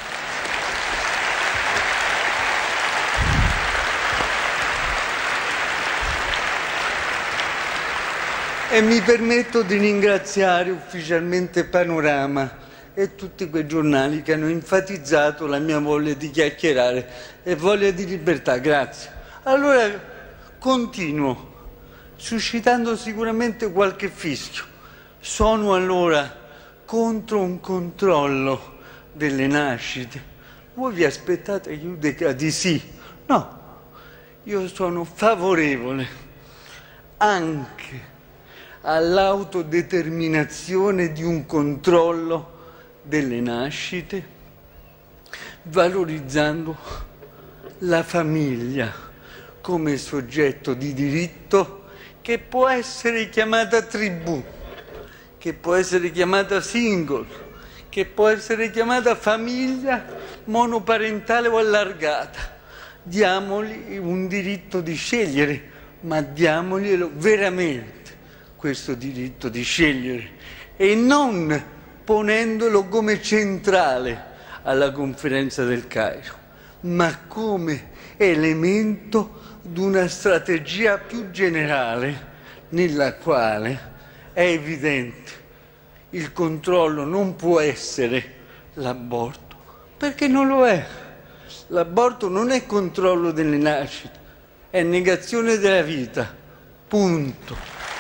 E mi permetto di ringraziare ufficialmente Panorama e tutti quei giornali che hanno enfatizzato la mia voglia di chiacchierare e voglia di libertà. Grazie. Allora continuo, suscitando sicuramente qualche fischio. Sono allora contro un controllo delle nascite. Voi vi aspettate che io dica di sì? No, io sono favorevole anche all'autodeterminazione di un controllo delle nascite, valorizzando la famiglia come soggetto di diritto che può essere chiamata tribù, che può essere chiamata singolo, che può essere chiamata famiglia monoparentale o allargata. Diamogli un diritto di scegliere, ma diamoglielo veramente, questo diritto di scegliere, e non ponendolo come centrale alla Conferenza del Cairo, ma come elemento di una strategia più generale nella quale è evidente il controllo non può essere l'aborto, perché non lo è. L'aborto non è controllo delle nascite, è negazione della vita, punto.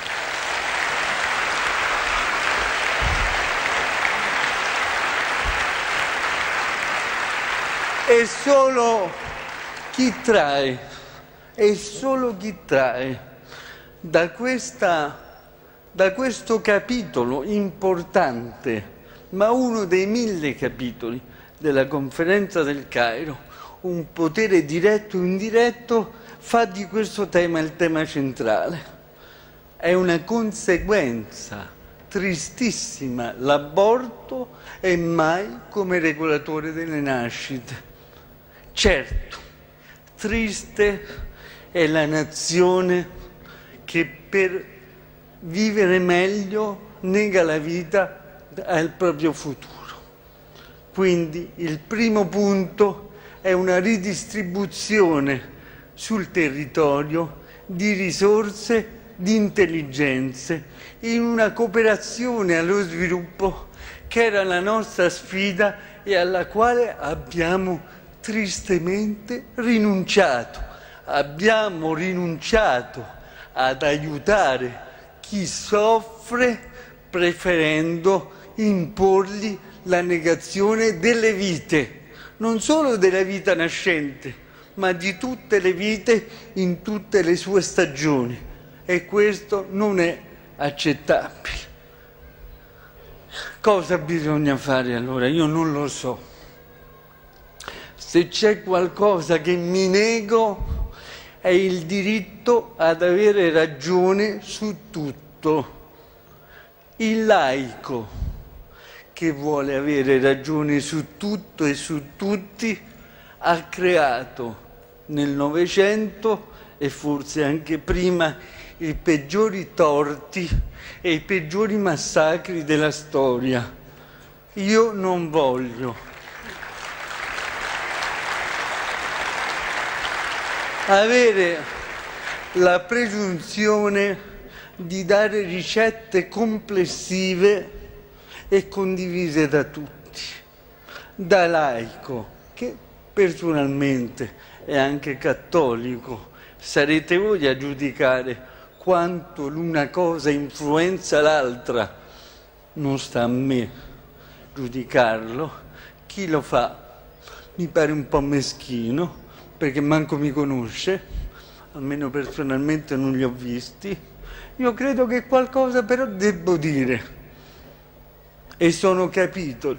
E solo chi trae, e solo chi trae da, questa, da questo capitolo importante, ma uno dei mille capitoli della Conferenza del Cairo, un potere diretto o indiretto, fa di questo tema il tema centrale. È una conseguenza tristissima l'aborto e mai come regolatore delle nascite. Certo, triste è la nazione che per vivere meglio nega la vita al proprio futuro. Quindi il primo punto è una ridistribuzione sul territorio di risorse, di intelligenze, in una cooperazione allo sviluppo che era la nostra sfida e alla quale abbiamo tristemente rinunciato. Abbiamo rinunciato ad aiutare chi soffre preferendo imporgli la negazione delle vite, non solo della vita nascente, ma di tutte le vite in tutte le sue stagioni, e questo non è accettabile. Cosa bisogna fare allora? Io non lo so. Se c'è qualcosa che mi nego è il diritto ad avere ragione su tutto. Il laico che vuole avere ragione su tutto e su tutti ha creato nel Novecento e forse anche prima i peggiori torti e i peggiori massacri della storia. Io non voglio avere la presunzione di dare ricette complessive e condivise da tutti. Da laico, che personalmente è anche cattolico, sarete voi a giudicare quanto l'una cosa influenza l'altra. Non sta a me giudicarlo. Chi lo fa mi pare un po' meschino, perché manco mi conosce, almeno personalmente non li ho visti. Io credo che qualcosa però devo dire, e sono capitoli: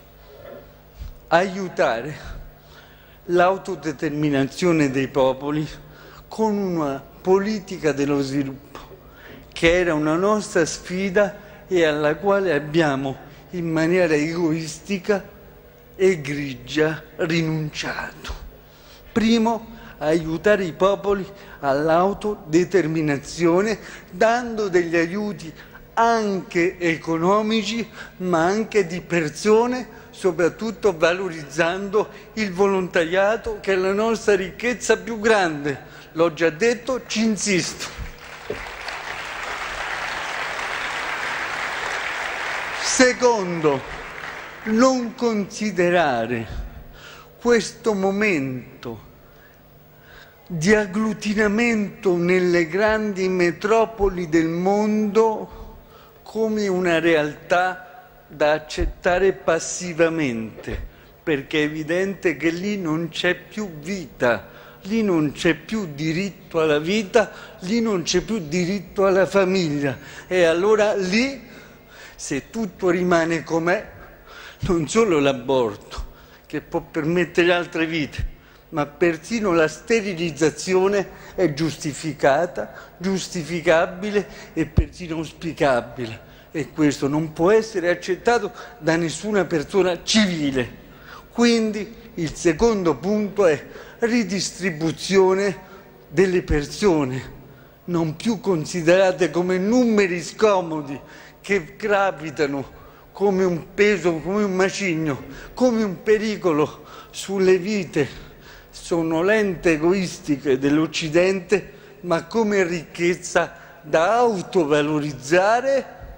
aiutare l'autodeterminazione dei popoli con una politica dello sviluppo, che era una nostra sfida e alla quale abbiamo in maniera egoistica e grigia rinunciato. Primo, aiutare i popoli all'autodeterminazione, dando degli aiuti anche economici, ma anche di persone, soprattutto valorizzando il volontariato, che è la nostra ricchezza più grande. L'ho già detto, ci insisto. Secondo, non considerare questo momento di agglutinamento nelle grandi metropoli del mondo come una realtà da accettare passivamente, perché è evidente che lì non c'è più vita, lì non c'è più diritto alla vita, lì non c'è più diritto alla famiglia. E allora lì, se tutto rimane com'è, non solo l'aborto, che può permettere altre vite, ma persino la sterilizzazione è giustificata, giustificabile e persino auspicabile. E questo non può essere accettato da nessuna persona civile. Quindi il secondo punto è ridistribuzione delle persone, non più considerate come numeri scomodi che gravitano come un peso, come un macigno, come un pericolo sulle vite sonnolente egoistiche dell'Occidente, ma come ricchezza da autovalorizzare.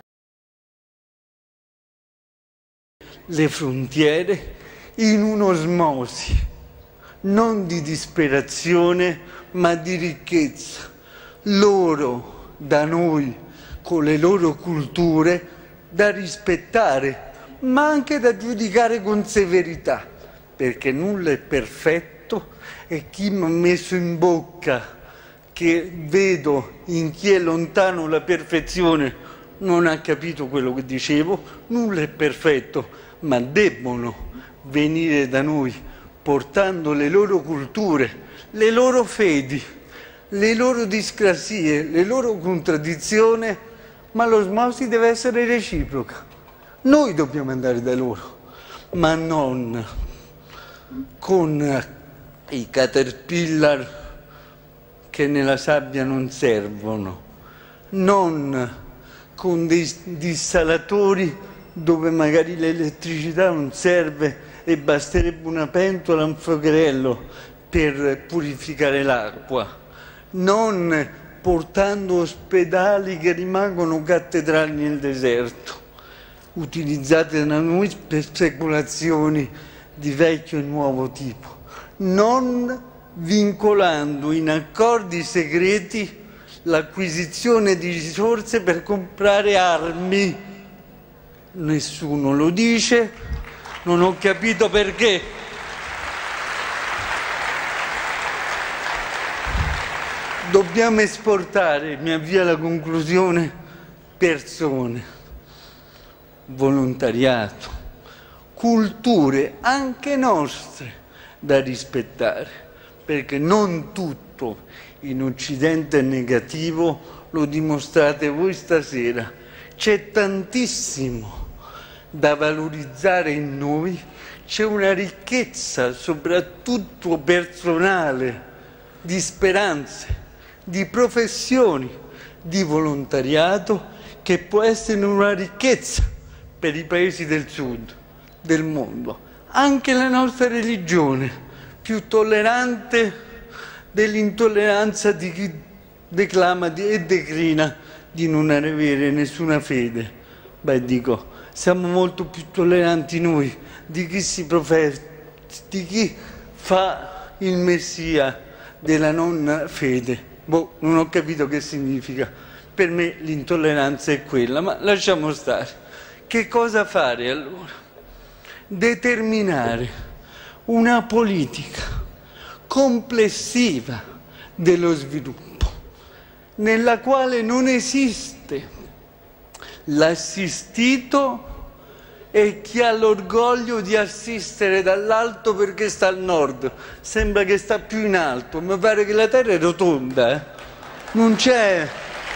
Le frontiere in un'osmosi non di disperazione ma di ricchezza, loro da noi con le loro culture da rispettare ma anche da giudicare con severità, perché nulla è perfetto e chi mi ha messo in bocca che vedo in chi è lontano la perfezione non ha capito quello che dicevo. Nulla è perfetto, ma debbono venire da noi portando le loro culture, le loro fedi, le loro discrasie, le loro contraddizioni, ma l'osmosi deve essere reciproca. Noi dobbiamo andare da loro, ma non con i caterpillar che nella sabbia non servono, non con dei dissalatori dove magari l'elettricità non serve e basterebbe una pentola, un fuocherello per purificare l'acqua, non portando ospedali che rimangono cattedrali nel deserto, utilizzate da noi per speculazioni di vecchio e nuovo tipo, non vincolando in accordi segreti l'acquisizione di risorse per comprare armi. Nessuno lo dice, non ho capito perché. Dobbiamo esportare, mi avvio alla conclusione, persone, volontariato, culture anche nostre da rispettare, perché non tutto in Occidente è negativo, lo dimostrate voi stasera. C'è tantissimo da valorizzare in noi, c'è una ricchezza soprattutto personale, di speranze, di professioni, di volontariato che può essere una ricchezza per i paesi del sud del mondo. Anche la nostra religione, più tollerante dell'intolleranza di chi declama e declina di non avere nessuna fede. Beh, dico, siamo molto più tolleranti noi di chi si professa, di chi fa il Messia della non fede. Boh, non ho capito che significa. Per me l'intolleranza è quella, ma lasciamo stare. Che cosa fare allora? Determinare una politica complessiva dello sviluppo, nella quale non esiste l'assistito e chi ha l'orgoglio di assistere dall'alto perché sta al nord, sembra che sta più in alto, mi pare che la terra è rotonda, eh? Non c'è...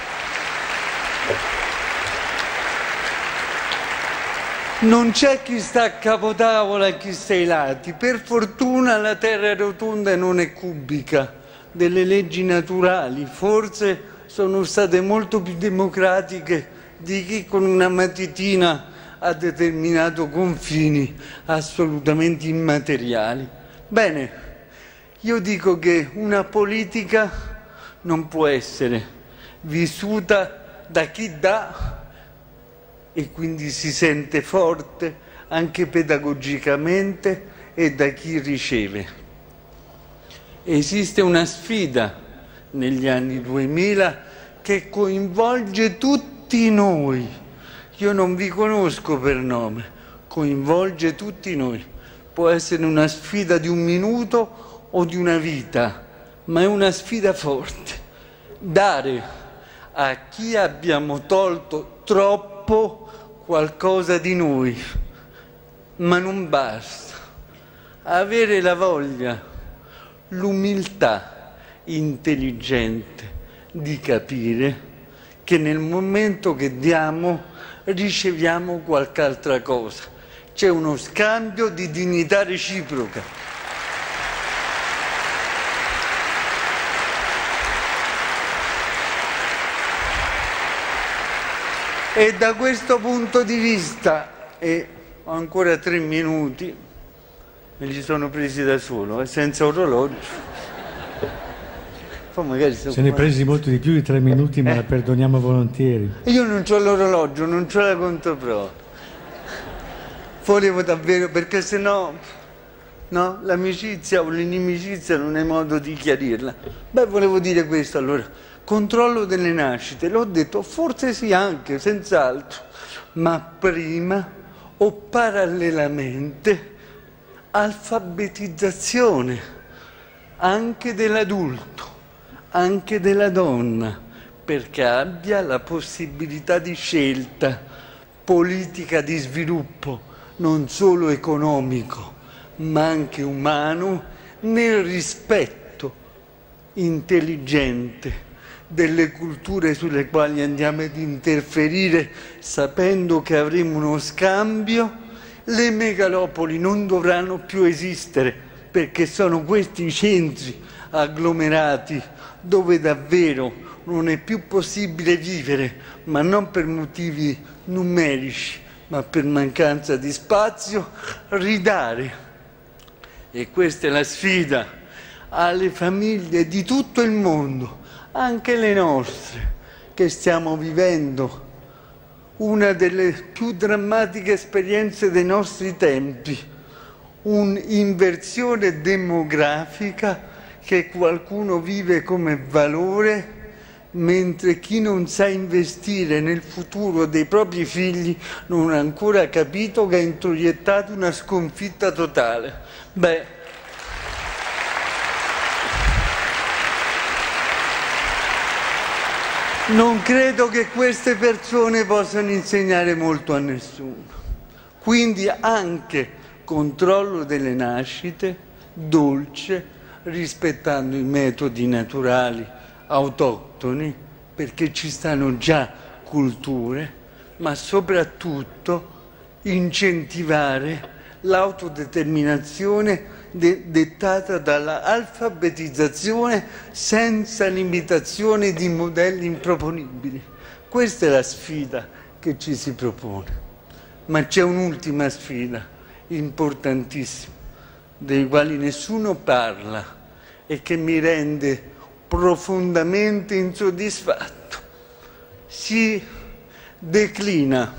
Non c'è chi sta a capotavola e chi sta ai lati. Per fortuna la terra è rotonda e non è cubica. Delle leggi naturali forse sono state molto più democratiche di chi con una matitina ha determinato confini assolutamente immateriali. Bene, io dico che una politica non può essere vissuta da chi dà e quindi si sente forte anche pedagogicamente e da chi riceve. Esiste una sfida negli anni duemila che coinvolge tutti noi. Io non vi conosco per nome, coinvolge tutti noi. Può essere una sfida di un minuto o di una vita, ma è una sfida forte. Dare a chi abbiamo tolto troppo qualcosa di noi, ma non basta. Avere la voglia, l'umiltà intelligente di capire che nel momento che diamo riceviamo qualche altra cosa. C'è uno scambio di dignità reciproca. E da questo punto di vista, e ho ancora tre minuti, me li sono presi da solo, eh, senza orologio. Poi magari se ne presi molto di più di tre minuti, ma eh. la perdoniamo volentieri. Io non ho l'orologio, non ho la controprova. Volevo davvero, perché sennò no, l'amicizia o l'inimicizia non è modo di chiarirla. Beh, volevo dire questo allora. Controllo delle nascite, l'ho detto, forse sì anche, senz'altro, ma prima o parallelamente alfabetizzazione anche dell'adulto, anche della donna, perché abbia la possibilità di scelta, politica di sviluppo, non solo economico, ma anche umano, nel rispetto intelligente delle culture sulle quali andiamo ad interferire, sapendo che avremo uno scambio. Le megalopoli non dovranno più esistere, perché sono questi i centri agglomerati dove davvero non è più possibile vivere, ma non per motivi numerici, ma per mancanza di spazio, ridare. E questa è la sfida alle famiglie di tutto il mondo, anche le nostre, che stiamo vivendo una delle più drammatiche esperienze dei nostri tempi, un'inversione demografica che qualcuno vive come valore, mentre chi non sa investire nel futuro dei propri figli non ha ancora capito che ha introiettato una sconfitta totale. Beh, non credo che queste persone possano insegnare molto a nessuno. Quindi anche controllo delle nascite, dolce, rispettando i metodi naturali, autoctoni, perché ci stanno già culture, ma soprattutto incentivare l'autodeterminazione de- dettata dall'alfabetizzazione senza limitazione di modelli improponibili. Questa è la sfida che ci si propone. Ma c'è un'ultima sfida importantissima, dei quali nessuno parla e che mi rende profondamente insoddisfatto. Si declina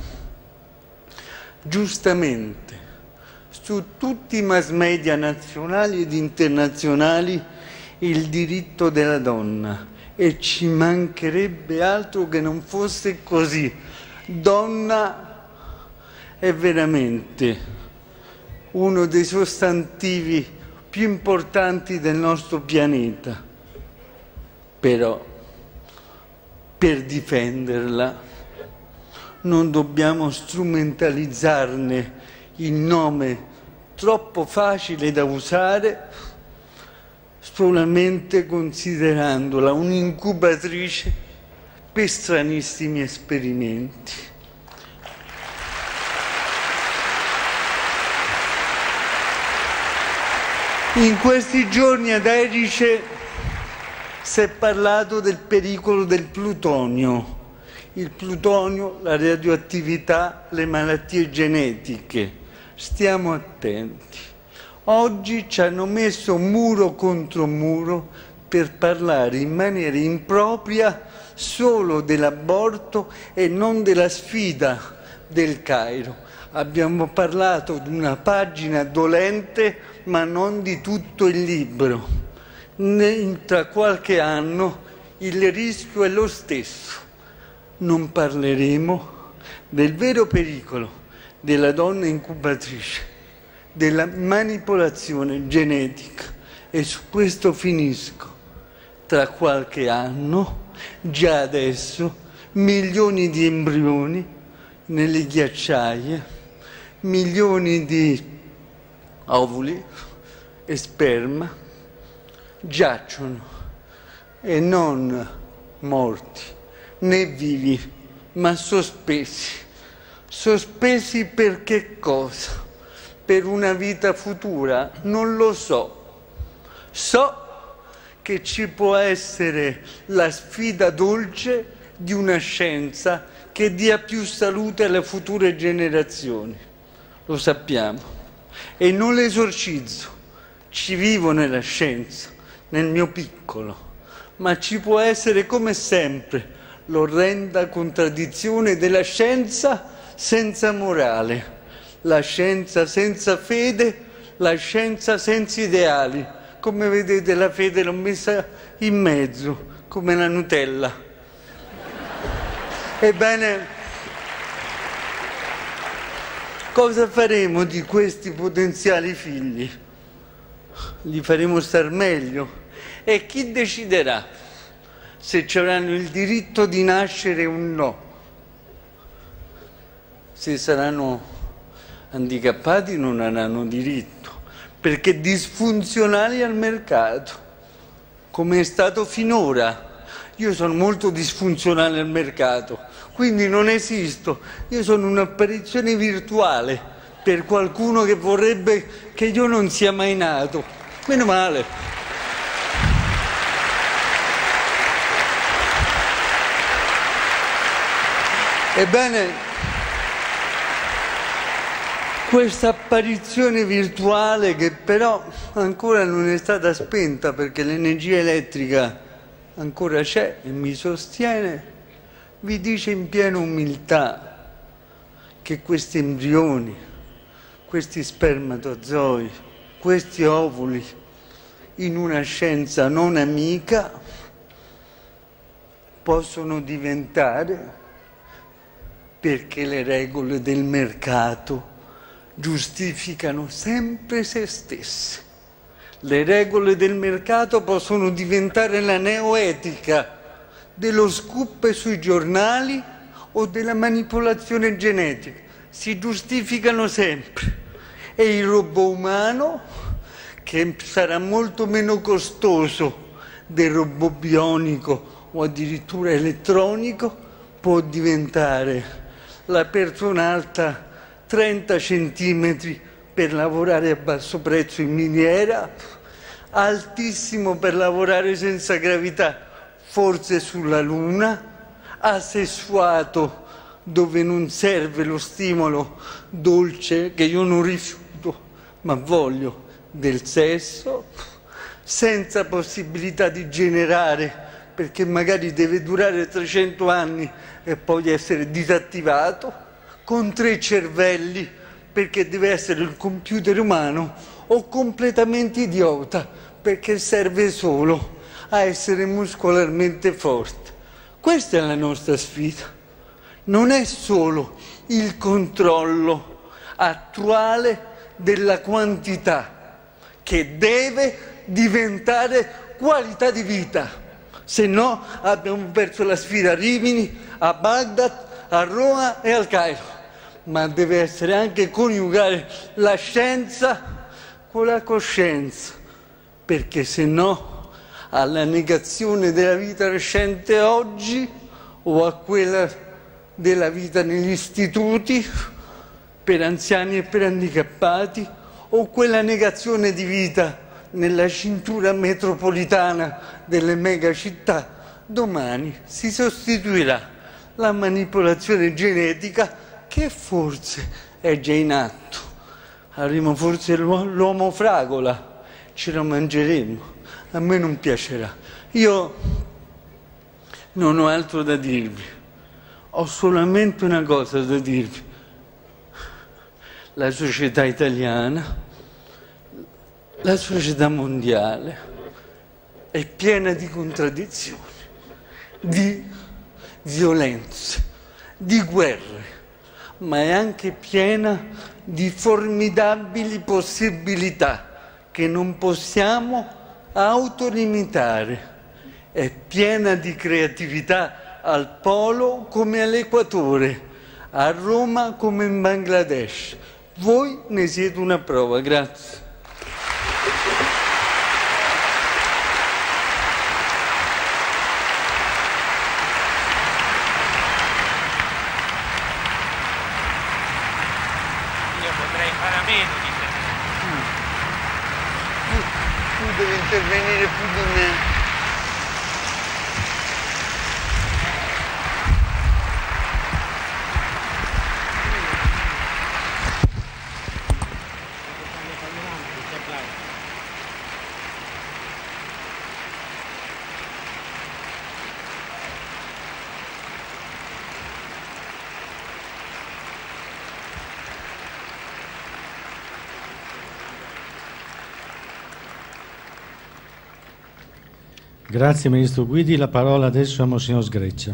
giustamente su tutti i mass media nazionali ed internazionali il diritto della donna, e ci mancherebbe altro che non fosse così. Donna è veramente uno dei sostantivi più importanti del nostro pianeta, però per difenderla non dobbiamo strumentalizzarne il nome troppo facile da usare, solamente considerandola un'incubatrice per stranissimi esperimenti. In questi giorni ad Erice si è parlato del pericolo del plutonio. Il plutonio, la radioattività, le malattie genetiche. Stiamo attenti. Oggi ci hanno messo muro contro muro per parlare in maniera impropria solo dell'aborto e non della sfida del Cairo. Abbiamo parlato di una pagina dolente, ma non di tutto il libro. Tra qualche anno il rischio è lo stesso. Non parleremo del vero pericolo della donna incubatrice, della manipolazione genetica, e su questo finisco. tra qualche anno, già adesso, milioni di embrioni nelle ghiacciaie, milioni di ovuli e sperma giacciono e non morti né vivi, ma sospesi. Sospesi per che cosa? Per una vita futura? Non lo so. So che ci può essere la sfida dolce di una scienza che dia più salute alle future generazioni. Lo sappiamo. E non l'esorcizzo. Ci vivo nella scienza, nel mio piccolo. Ma ci può essere, come sempre, l'orrenda contraddizione della scienza senza morale, la scienza senza fede, la scienza senza ideali. Come vedete, la fede l'ho messa in mezzo, come la Nutella. Ebbene, cosa faremo di questi potenziali figli? Li faremo star meglio? E chi deciderà se ci avranno il diritto di nascere o no? Se saranno handicappati non avranno diritto, perché disfunzionali al mercato, come è stato finora. Io sono molto disfunzionale al mercato, quindi non esisto. Io sono un'apparizione virtuale per qualcuno che vorrebbe che io non sia mai nato. Meno male. Ebbene, questa apparizione virtuale, che però ancora non è stata spenta perché l'energia elettrica ancora c'è e mi sostiene, vi dice in piena umiltà che questi embrioni, questi spermatozoi, questi ovuli, in una scienza non amica, possono diventare, perché le regole del mercato giustificano sempre se stesse. Le regole del mercato possono diventare la neoetica dello scoop sui giornali o della manipolazione genetica. Si giustificano sempre. E il robot umano, che sarà molto meno costoso del robot bionico o addirittura elettronico, può diventare la persona alta trenta centimetri per lavorare a basso prezzo in miniera, altissimo per lavorare senza gravità, forse sulla Luna, asessuato dove non serve lo stimolo dolce che io non rifiuto, ma voglio, del sesso, senza possibilità di generare, perché magari deve durare trecento anni e poi essere disattivato, con tre cervelli, perché deve essere il computer umano, o completamente idiota, perché serve solo a essere muscolarmente forte. Questa è la nostra sfida. Non è solo il controllo attuale della quantità, che deve diventare qualità di vita. Se no abbiamo perso la sfida a Rimini, a Baghdad, a Roma e al Cairo. Ma deve essere anche coniugare la scienza con la coscienza, perché se no alla negazione della vita recente oggi o a quella della vita negli istituti per anziani e per handicappati, o quella negazione di vita nella cintura metropolitana delle megacittà, domani si sostituirà la manipolazione genetica, che forse è già in atto. Avremo forse l'uomo fragola, ce lo mangeremo, a me non piacerà. Io non ho altro da dirvi, ho solamente una cosa da dirvi. La società italiana, la società mondiale è piena di contraddizioni, di violenze, di guerre, ma è anche piena di formidabili possibilità che non possiamo autolimitare. è piena di creatività al polo come all'equatore, a Roma come in Bangladesh. Voi ne siete una prova. Grazie. Io potrei fare a meno di te. Tu, tu devi intervenire più di me. Grazie Ministro Guidi, la parola adesso a Monsignor Sgreccia.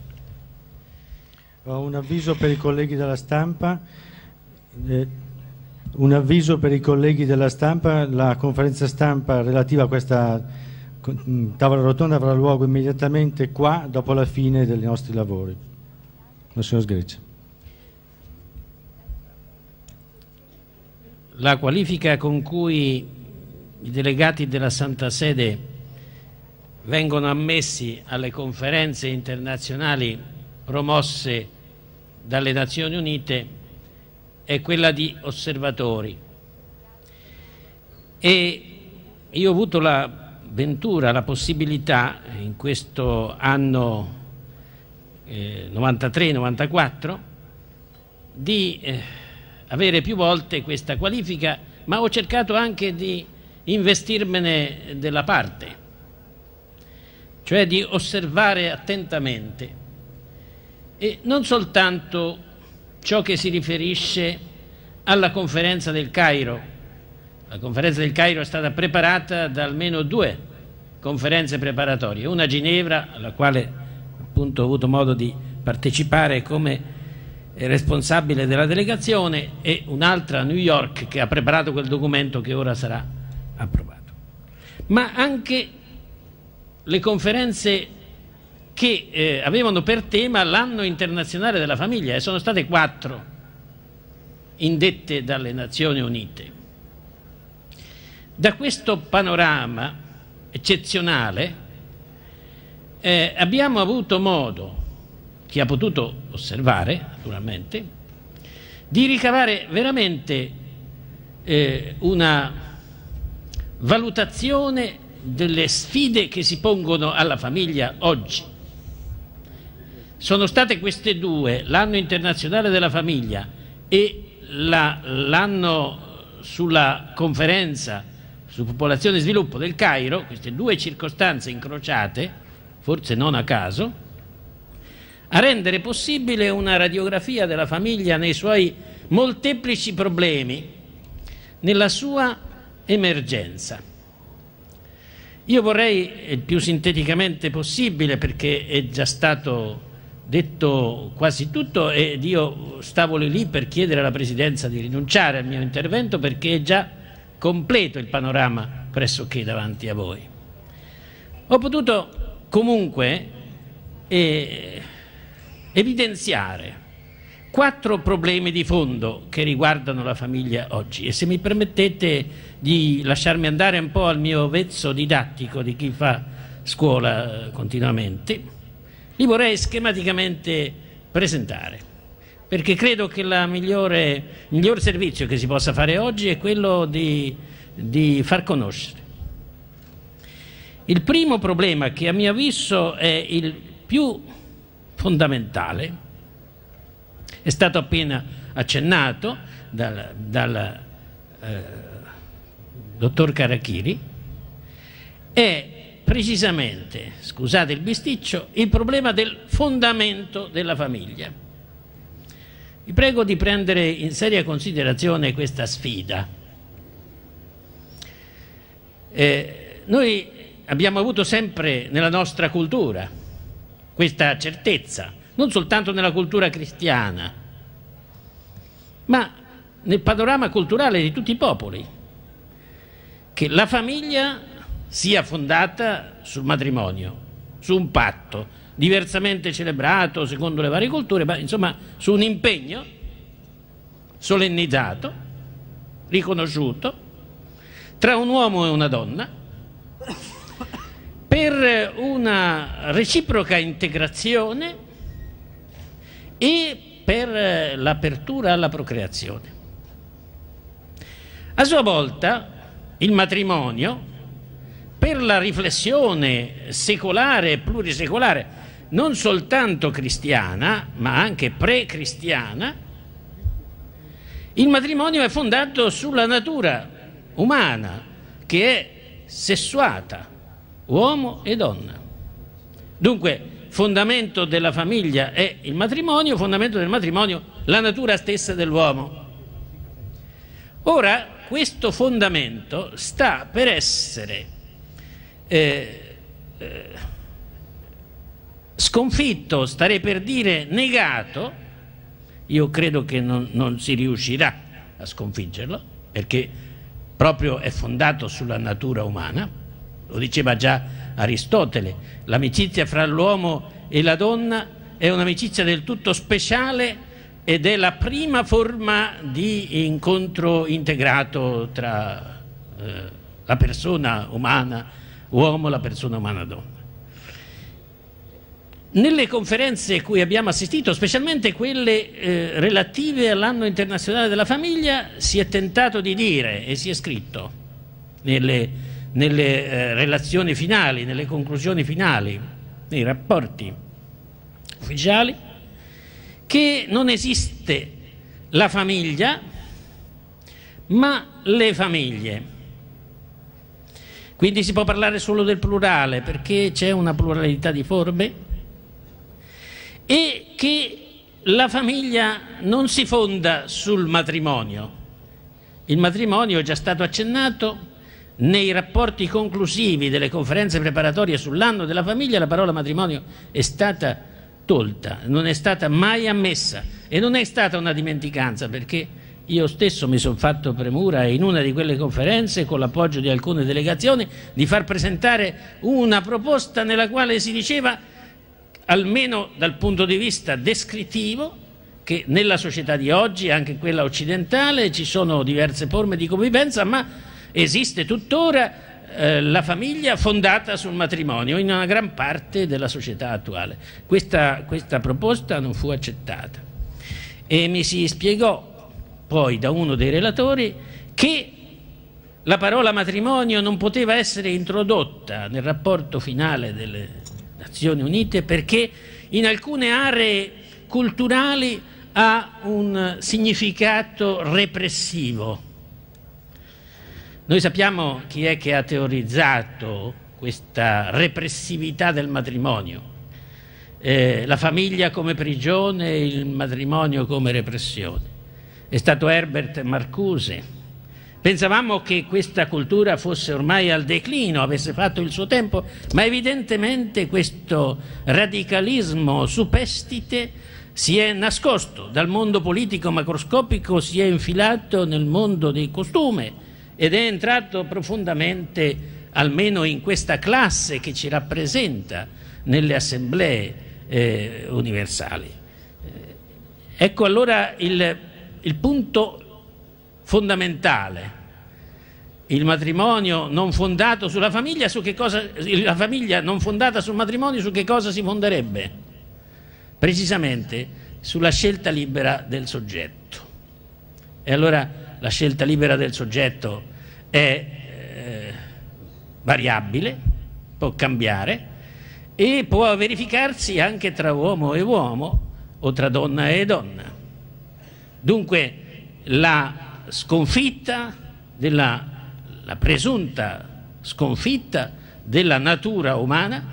Ho un avviso per i colleghi della stampa, eh, un avviso per i colleghi della stampa, la conferenza stampa relativa a questa tavola rotonda avrà luogo immediatamente qua dopo la fine dei nostri lavori. Monsignor Sgreccia. La qualifica con cui i delegati della Santa Sede vengono ammessi alle conferenze internazionali promosse dalle Nazioni Unite è quella di osservatori, e io ho avuto la ventura, la possibilità in questo anno eh, novantatré novantaquattro di eh, avere più volte questa qualifica, ma ho cercato anche di investirmene della parte, cioè di osservare attentamente, e non soltanto ciò che si riferisce alla conferenza del Cairo. La conferenza del Cairo è stata preparata da almeno due conferenze preparatorie, una a Ginevra, alla quale appunto ho avuto modo di partecipare come responsabile della delegazione, e un'altra a New York che ha preparato quel documento che ora sarà approvato. Ma anche le conferenze che eh, avevano per tema l'anno internazionale della famiglia, e sono state quattro indette dalle Nazioni Unite. Da questo panorama eccezionale eh, abbiamo avuto modo, chi ha potuto osservare naturalmente, di ricavare veramente eh, una valutazione delle sfide che si pongono alla famiglia oggi. Sono state queste due, l'anno internazionale della famiglia e l'anno sulla conferenza su popolazione e sviluppo del Cairo, queste due circostanze incrociate, forse non a caso, a rendere possibile una radiografia della famiglia nei suoi molteplici problemi, nella sua emergenza. Io vorrei, il più sinteticamente possibile, perché è già stato detto quasi tutto ed io stavo lì per chiedere alla Presidenza di rinunciare al mio intervento perché è già completo il panorama pressoché davanti a voi. Ho potuto comunque eh, evidenziare quattro problemi di fondo che riguardano la famiglia oggi, e se mi permettete di lasciarmi andare un po' al mio vezzo didattico di chi fa scuola continuamente, li vorrei schematicamente presentare, perché credo che la migliore, il miglior servizio che si possa fare oggi è quello di, di far conoscere. Il primo problema, che a mio avviso è il più fondamentale, è stato appena accennato dal, dal eh, dottor Carachiri, è precisamente, scusate il bisticcio, il problema del fondamento della famiglia. Vi prego di prendere in seria considerazione questa sfida. Eh, noi abbiamo avuto sempre nella nostra cultura questa certezza, non soltanto nella cultura cristiana, ma nel panorama culturale di tutti i popoli, che la famiglia sia fondata sul matrimonio, su un patto, diversamente celebrato secondo le varie culture, ma insomma su un impegno solennizzato, riconosciuto, tra un uomo e una donna, per una reciproca integrazione e per l'apertura alla procreazione. A sua volta il matrimonio, per la riflessione secolare e plurisecolare, non soltanto cristiana, ma anche pre-cristiana, il matrimonio è fondato sulla natura umana, che è sessuata, uomo e donna. Dunque, fondamento della famiglia è il matrimonio, fondamento del matrimonio la natura stessa dell'uomo. Ora, questo fondamento sta per essere eh, eh, sconfitto, starei per dire negato. Io credo che non, non si riuscirà a sconfiggerlo, perché proprio è fondato sulla natura umana. Lo diceva già Aristotele: l'amicizia fra l'uomo e la donna è un'amicizia del tutto speciale ed è la prima forma di incontro integrato tra eh, la persona umana uomo e la persona umana donna. Nelle conferenze a cui abbiamo assistito, specialmente quelle eh, relative all'anno internazionale della famiglia, si è tentato di dire, e si è scritto nelle, nelle eh, relazioni finali, nelle conclusioni finali, nei rapporti ufficiali, che non esiste la famiglia, ma le famiglie. Quindi si può parlare solo del plurale, perché c'è una pluralità di forme, e che la famiglia non si fonda sul matrimonio. Il matrimonio è già stato accennato nei rapporti conclusivi delle conferenze preparatorie sull'anno della famiglia. La parola matrimonio è stata tolta, non è stata mai ammessa, e non è stata una dimenticanza, perché io stesso mi sono fatto premura in una di quelle conferenze, con l'appoggio di alcune delegazioni, di far presentare una proposta nella quale si diceva, almeno dal punto di vista descrittivo, che nella società di oggi, anche quella occidentale, ci sono diverse forme di convivenza, ma esiste tuttora eh, la famiglia fondata sul matrimonio in una gran parte della società attuale. Questa, questa proposta non fu accettata e mi si spiegò poi da uno dei relatori che la parola matrimonio non poteva essere introdotta nel rapporto finale delle Nazioni Unite perché in alcune aree culturali ha un significato repressivo. Noi sappiamo chi è che ha teorizzato questa repressività del matrimonio, eh, la famiglia come prigione, il matrimonio come repressione. È stato Herbert Marcuse. Pensavamo che questa cultura fosse ormai al declino, avesse fatto il suo tempo, ma evidentemente questo radicalismo superstite si è nascosto dal mondo politico macroscopico, si è infilato nel mondo dei costumi ed è entrato profondamente, almeno in questa classe che ci rappresenta nelle assemblee eh, universali. Eh, ecco allora il, il punto fondamentale. Il matrimonio non fondato sulla famiglia, su che cosa, la famiglia non fondata sul matrimonio, su che cosa si fonderebbe? Precisamente sulla scelta libera del soggetto. E allora la scelta libera del soggetto è eh, variabile, può cambiare e può verificarsi anche tra uomo e uomo o tra donna e donna. Dunque la sconfitta della la presunta sconfitta della natura umana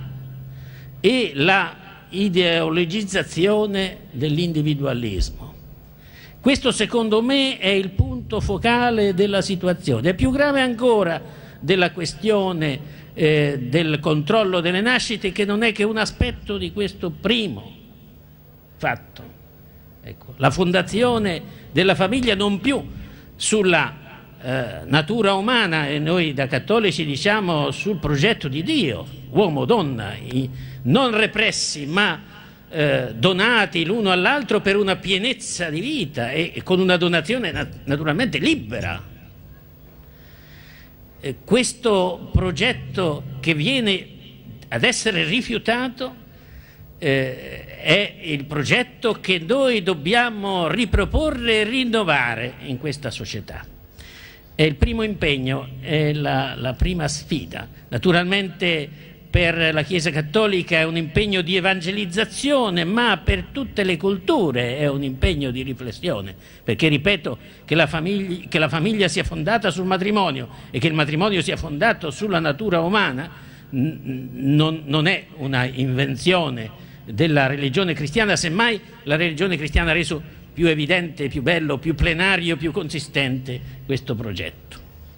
e la ideologizzazione dell'individualismo. Questo secondo me è il punto focale della situazione. È più grave ancora della questione eh, del controllo delle nascite, che non è che un aspetto di questo primo fatto. Ecco, la fondazione della famiglia non più sulla eh, natura umana, e noi da cattolici diciamo sul progetto di Dio, uomo-donna, non repressi ma eh, donati l'uno all'altro per una pienezza di vita e, e con una donazione nat- naturalmente libera. Eh, questo progetto che viene ad essere rifiutato eh, è il progetto che noi dobbiamo riproporre e rinnovare in questa società. È il primo impegno, è la, la prima sfida. Naturalmente per la Chiesa Cattolica è un impegno di evangelizzazione, ma per tutte le culture è un impegno di riflessione, perché ripeto che la famiglia, che la famiglia sia fondata sul matrimonio e che il matrimonio sia fondato sulla natura umana non, non è una invenzione della religione cristiana, semmai la religione cristiana ha reso più evidente, più bello, più plenario, più consistente questo progetto.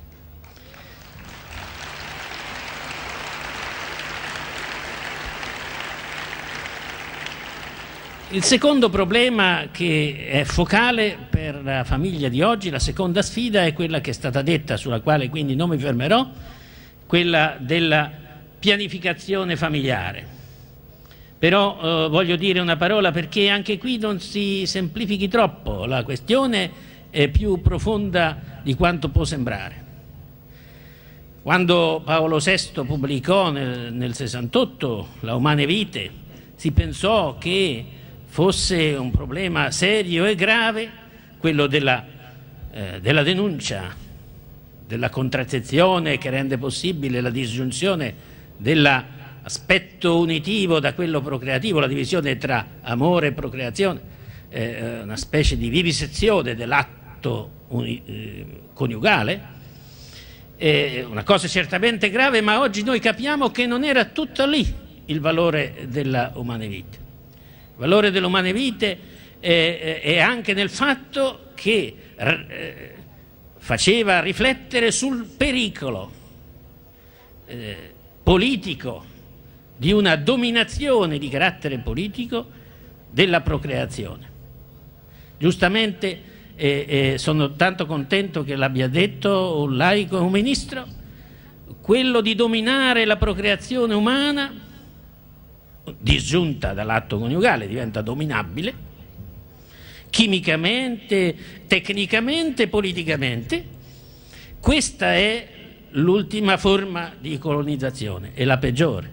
Il secondo problema che è focale per la famiglia di oggi, la seconda sfida, è quella che è stata detta, sulla quale quindi non mi fermerò, quella della pianificazione familiare. Però eh, voglio dire una parola perché anche qui non si semplifichi troppo, la questione è più profonda di quanto può sembrare. Quando Paolo sesto pubblicò nel, nel sessantotto la Humane Vitae, si pensò che fosse un problema serio e grave quello della, eh, della denuncia, della contraccezione che rende possibile la disgiunzione della aspetto unitivo da quello procreativo, la divisione tra amore e procreazione, eh, una specie di vivisezione dell'atto uni, eh, coniugale, eh, una cosa certamente grave, ma oggi noi capiamo che non era tutto lì il valore della Humane Vitae. Il valore della Humane Vitae eh, è anche nel fatto che eh, faceva riflettere sul pericolo eh, politico di una dominazione di carattere politico della procreazione. Giustamente eh, eh, sono tanto contento che l'abbia detto un laico, un ministro, quello di dominare la procreazione umana, disgiunta dall'atto coniugale, diventa dominabile, chimicamente, tecnicamente, politicamente. Questa è l'ultima forma di colonizzazione, è la peggiore.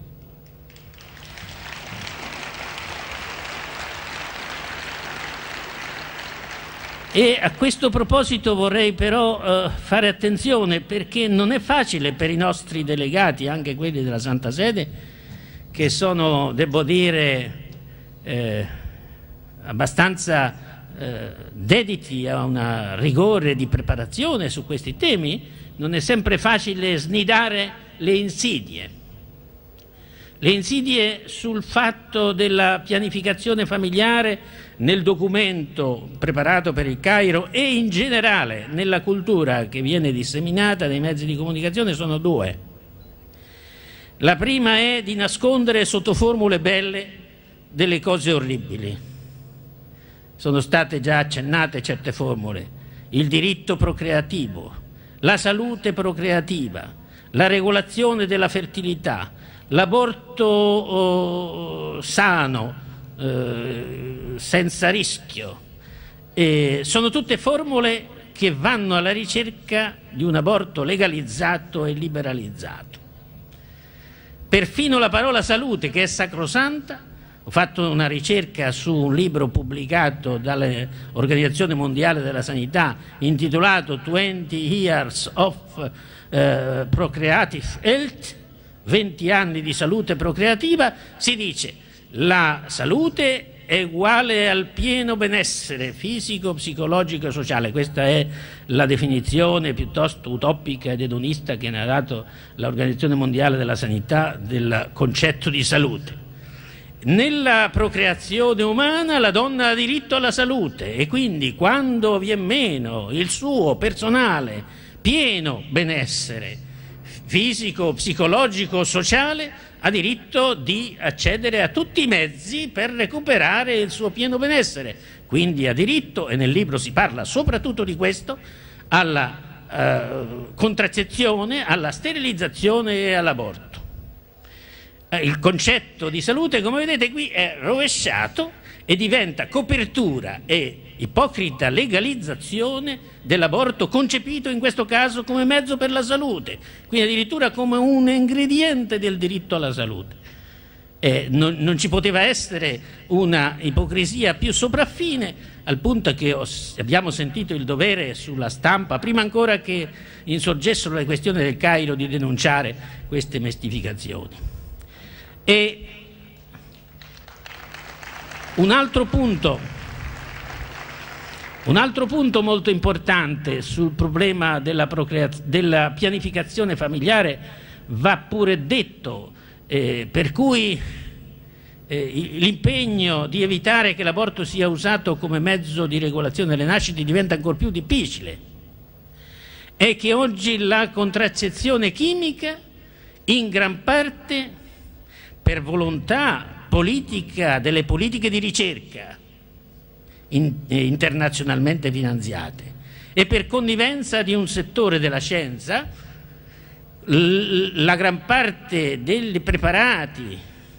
E a questo proposito vorrei però eh, fare attenzione, perché non è facile per i nostri delegati, anche quelli della Santa Sede, che sono, devo dire, eh, abbastanza eh, dediti a un rigore di preparazione su questi temi, non è sempre facile snidare le insidie. Le insidie sul fatto della pianificazione familiare nel documento preparato per il Cairo e in generale nella cultura che viene disseminata nei mezzi di comunicazione sono due. La prima è di nascondere sotto formule belle delle cose orribili. Sono state già accennate certe formule: il diritto procreativo, la salute procreativa, la regolazione della fertilità, l'aborto oh, sano, eh, senza rischio. E sono tutte formule che vanno alla ricerca di un aborto legalizzato e liberalizzato. Perfino la parola salute, che è sacrosanta, ho fatto una ricerca su un libro pubblicato dall'Organizzazione Mondiale della Sanità intitolato twenty years of eh, Procreative Health, venti anni di salute procreativa, si dice la salute è uguale al pieno benessere fisico, psicologico e sociale. Questa è la definizione piuttosto utopica ed edonista che ne ha dato l'Organizzazione Mondiale della Sanità del concetto di salute. Nella procreazione umana la donna ha diritto alla salute e quindi quando viene meno il suo personale pieno benessere fisico, psicologico, sociale, ha diritto di accedere a tutti i mezzi per recuperare il suo pieno benessere. Quindi ha diritto, e nel libro si parla soprattutto di questo, alla eh, contraccezione, alla sterilizzazione e all'aborto. Eh, il concetto di salute, come vedete qui, è rovesciato e diventa copertura e ipocrita legalizzazione dell'aborto, concepito in questo caso come mezzo per la salute, quindi addirittura come un ingrediente del diritto alla salute. Eh, non, non ci poteva essere una ipocrisia più sopraffine, al punto che ho, abbiamo sentito il dovere sulla stampa, prima ancora che insorgessero le questioni del Cairo, di denunciare queste mistificazioni. E un altro punto, un altro punto molto importante sul problema della, della pianificazione familiare va pure detto, eh, per cui eh, l'impegno di evitare che l'aborto sia usato come mezzo di regolazione delle nascite diventa ancora più difficile, è che oggi la contraccezione chimica in gran parte per volontà politica delle politiche di ricerca in, eh, internazionalmente finanziate e per connivenza di un settore della scienza, l- la gran parte dei preparati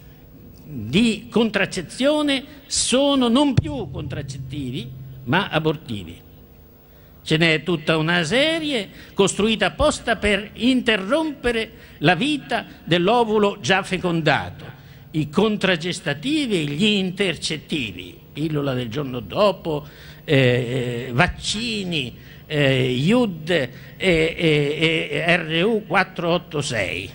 di contraccezione sono non più contraccettivi ma abortivi. Ce n'è tutta una serie costruita apposta per interrompere la vita dell'ovulo già fecondato. I contraggestativi, gli intercettivi, pillola del giorno dopo, eh, vaccini, eh, I U D e, e, e R U quattrocentottantasei.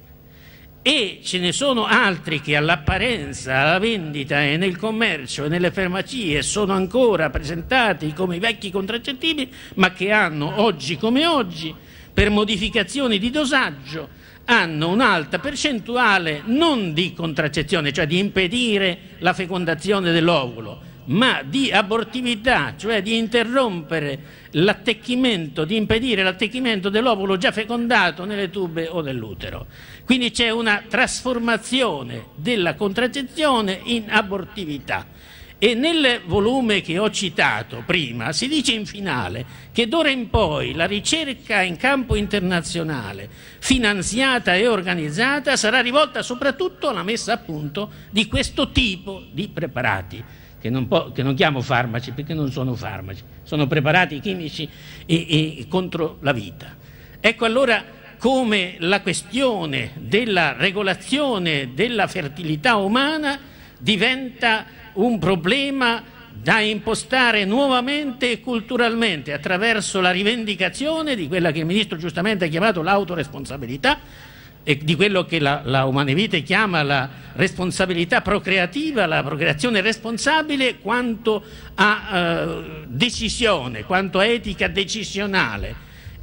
E ce ne sono altri che all'apparenza, alla vendita e nel commercio e nelle farmacie sono ancora presentati come i vecchi contraccettivi, ma che hanno oggi come oggi, per modificazioni di dosaggio, hanno un'alta percentuale non di contraccezione, cioè di impedire la fecondazione dell'ovulo, ma di abortività, cioè di interrompere l'attecchimento, di impedire l'attecchimento dell'ovulo già fecondato nelle tube o nell'utero. Quindi c'è una trasformazione della contraccezione in abortività. E nel volume che ho citato prima si dice in finale che d'ora in poi la ricerca in campo internazionale, finanziata e organizzata, sarà rivolta soprattutto alla messa a punto di questo tipo di preparati, che non, po- che non chiamo farmaci perché non sono farmaci, sono preparati chimici e, e contro la vita. Ecco allora come la questione della regolazione della fertilità umana diventa un problema da impostare nuovamente e culturalmente attraverso la rivendicazione di quella che il Ministro giustamente ha chiamato l'autoresponsabilità e di quello che la, la Umanivite chiama la responsabilità procreativa, la procreazione responsabile quanto a eh, decisione, quanto a etica decisionale,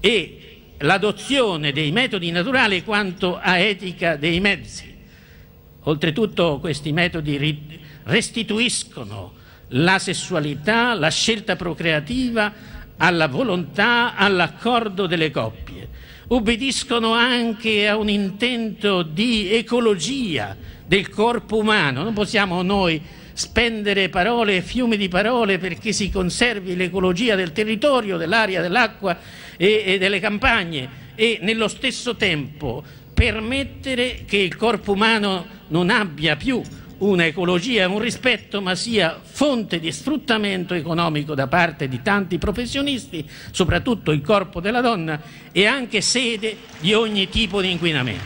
e l'adozione dei metodi naturali quanto a etica dei mezzi. Oltretutto questi metodi restituiscono la sessualità, la scelta procreativa alla volontà, all'accordo delle coppie. Ubbidiscono anche a un intento di ecologia del corpo umano. Non possiamo noi spendere parole e fiumi di parole perché si conservi l'ecologia del territorio, dell'aria, dell'acqua e, e delle campagne, e nello stesso tempo permettere che il corpo umano non abbia più una ecologia e un rispetto, ma sia fonte di sfruttamento economico da parte di tanti professionisti, soprattutto il corpo della donna, e anche sede di ogni tipo di inquinamento.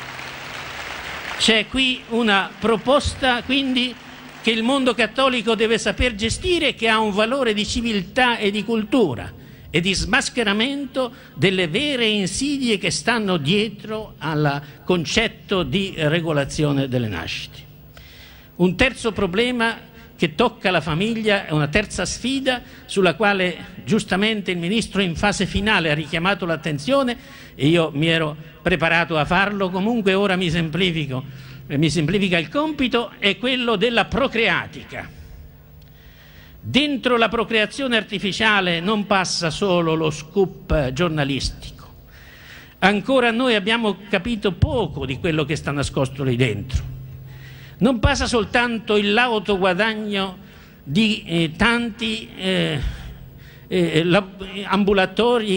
C'è qui una proposta quindi che il mondo cattolico deve saper gestire, che ha un valore di civiltà e di cultura e di smascheramento delle vere insidie che stanno dietro al concetto di regolazione delle nascite. Un terzo problema che tocca la famiglia è una terza sfida sulla quale giustamente il Ministro in fase finale ha richiamato l'attenzione e io mi ero preparato a farlo, comunque ora mi semplifico, mi semplifica il compito, è quello della procreatica. Dentro la procreazione artificiale non passa solo lo scoop giornalistico. Ancora noi abbiamo capito poco di quello che sta nascosto lì dentro. Non passa soltanto il lauto guadagno di eh, tanti eh, eh, ambulatori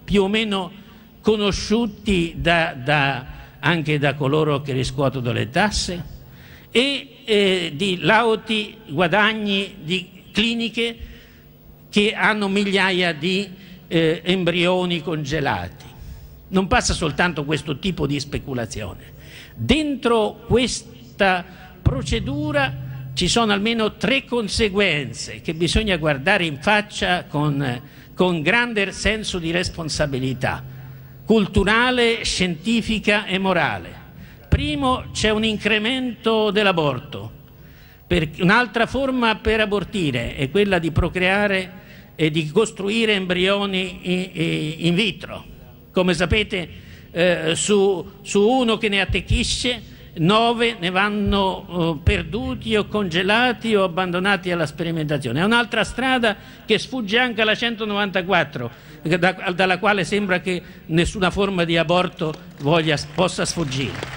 più o meno conosciuti da, da, anche da coloro che riscuotono le tasse, e eh, di lauti guadagni di cliniche che hanno migliaia di eh, embrioni congelati. Non passa soltanto questo tipo di speculazione. Dentro questa procedura ci sono almeno tre conseguenze che bisogna guardare in faccia con, con grande senso di responsabilità culturale, scientifica e morale. Primo, c'è un incremento dell'aborto. Un'altra forma per abortire è quella di procreare e di costruire embrioni in vitro. Come sapete, eh, su, su uno che ne attecchisce, nove ne vanno eh, perduti o congelati o abbandonati alla sperimentazione. È un'altra strada che sfugge anche alla centonovantaquattro, da, dalla quale sembra che nessuna forma di aborto voglia, possa sfuggire.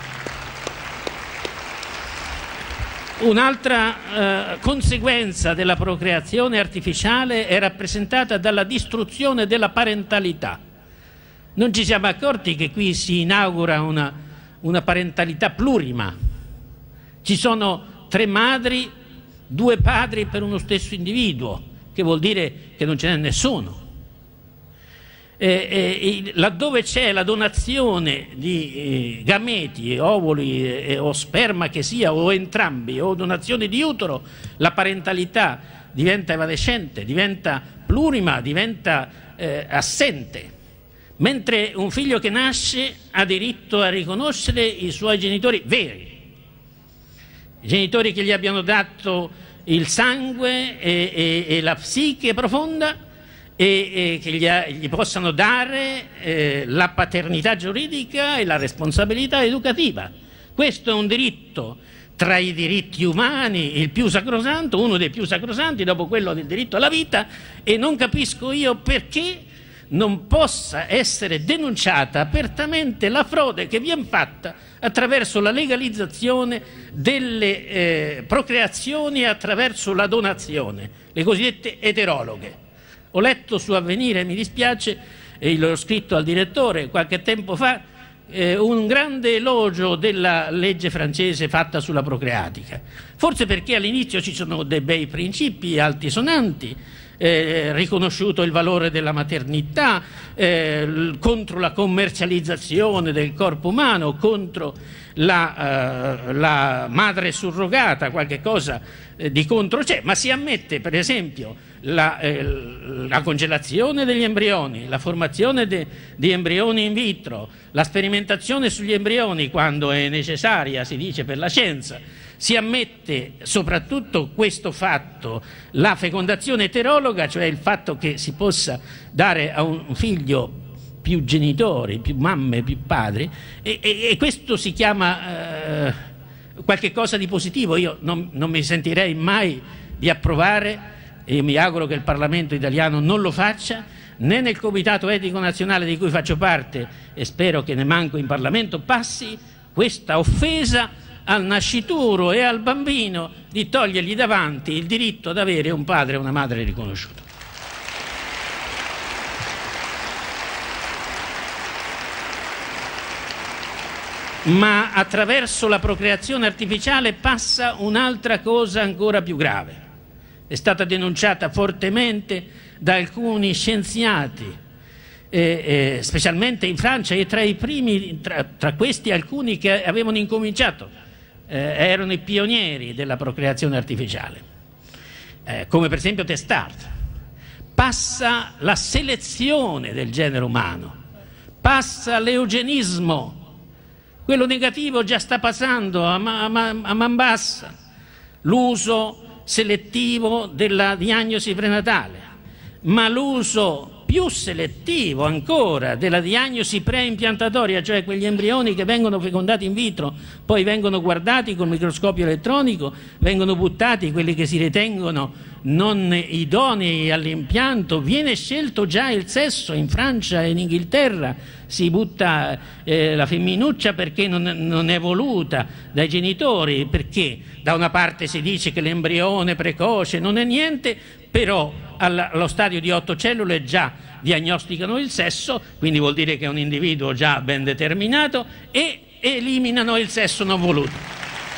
Un'altra eh, conseguenza della procreazione artificiale è rappresentata dalla distruzione della parentalità. Non ci siamo accorti che qui si inaugura una, una parentalità plurima. Ci sono tre madri, due padri per uno stesso individuo, che vuol dire che non ce n'è nessuno. Eh, eh, laddove c'è la donazione di eh, gameti, ovuli eh, o sperma che sia, o entrambi, o donazione di utero, la parentalità diventa evanescente, diventa plurima, diventa eh, assente. Mentre un figlio che nasce ha diritto a riconoscere i suoi genitori veri, i genitori che gli abbiano dato il sangue e, e, e la psiche profonda, e, e che gli, gli possano dare eh, la paternità giuridica e la responsabilità educativa. Questo è un diritto tra i diritti umani, il più sacrosanto, uno dei più sacrosanti dopo quello del diritto alla vita, e non capisco io perché non possa essere denunciata apertamente la frode che viene fatta attraverso la legalizzazione delle eh, procreazioni attraverso la donazione, le cosiddette eterologhe. Ho letto su Avvenire, mi dispiace, e l'ho scritto al direttore qualche tempo fa, eh, un grande elogio della legge francese fatta sulla procreatica. Forse perché all'inizio ci sono dei bei principi altisonanti, eh, riconosciuto il valore della maternità, eh, contro la commercializzazione del corpo umano, contro la, eh, la madre surrogata, qualche cosa eh, di contro c'è, ma si ammette per esempio La, eh, la congelazione degli embrioni, la formazione de, di embrioni in vitro, la sperimentazione sugli embrioni quando è necessaria, si dice, per la scienza. Si ammette soprattutto questo fatto, la fecondazione eterologa, cioè il fatto che si possa dare a un figlio più genitori, più mamme, più padri, e, e, e questo si chiama eh, qualche cosa di positivo. Io non, non mi sentirei mai di approvare, e mi auguro che il Parlamento italiano non lo faccia, né nel Comitato Etico Nazionale di cui faccio parte, e spero che ne manco in Parlamento, passi questa offesa al nascituro e al bambino di togliergli davanti il diritto ad avere un padre e una madre riconosciuti. Ma attraverso la procreazione artificiale passa un'altra cosa ancora più grave. È stata denunciata fortemente da alcuni scienziati, eh, eh, specialmente in Francia, e tra i primi, tra, tra questi alcuni che avevano incominciato, eh, erano i pionieri della procreazione artificiale, eh, come per esempio Testard. Passa la selezione del genere umano, passa l'eugenismo, quello negativo già sta passando a, a, a man bassa, l'uso selettivo della diagnosi prenatale, ma l'uso più selettivo ancora della diagnosi preimpiantatoria, cioè quegli embrioni che vengono fecondati in vitro, poi vengono guardati col microscopio elettronico, vengono buttati quelli che si ritengono non idonei all'impianto, viene scelto già il sesso. In Francia e in Inghilterra si butta eh, la femminuccia perché non, non è voluta dai genitori, perché da una parte si dice che l'embrione precoce non è niente, però allo stadio di otto cellule già diagnosticano il sesso, quindi vuol dire che è un individuo già ben determinato, e eliminano il sesso non voluto.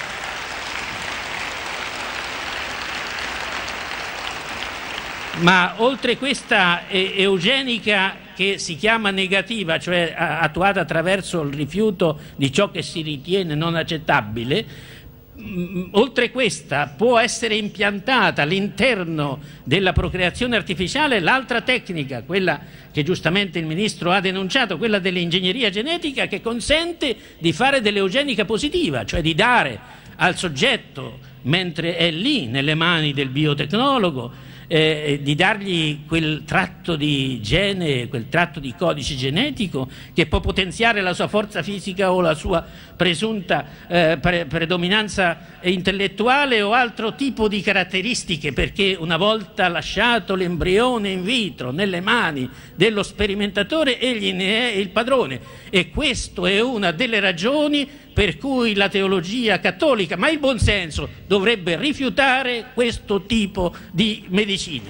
Ma oltre questa eugenica che si chiama negativa, cioè attuata attraverso il rifiuto di ciò che si ritiene non accettabile, mh, oltre questa può essere impiantata all'interno della procreazione artificiale l'altra tecnica, quella che giustamente il Ministro ha denunciato, quella dell'ingegneria genetica, che consente di fare dell'eugenica positiva, cioè di dare al soggetto, mentre è lì nelle mani del biotecnologo, Eh, di dargli quel tratto di gene, quel tratto di codice genetico che può potenziare la sua forza fisica o la sua presunta eh, pre predominanza intellettuale o altro tipo di caratteristiche, perché una volta lasciato l'embrione in vitro nelle mani dello sperimentatore, egli ne è il padrone. E questo è una delle ragioni per cui la teologia cattolica, ma il buonsenso, dovrebbe rifiutare questo tipo di medicina.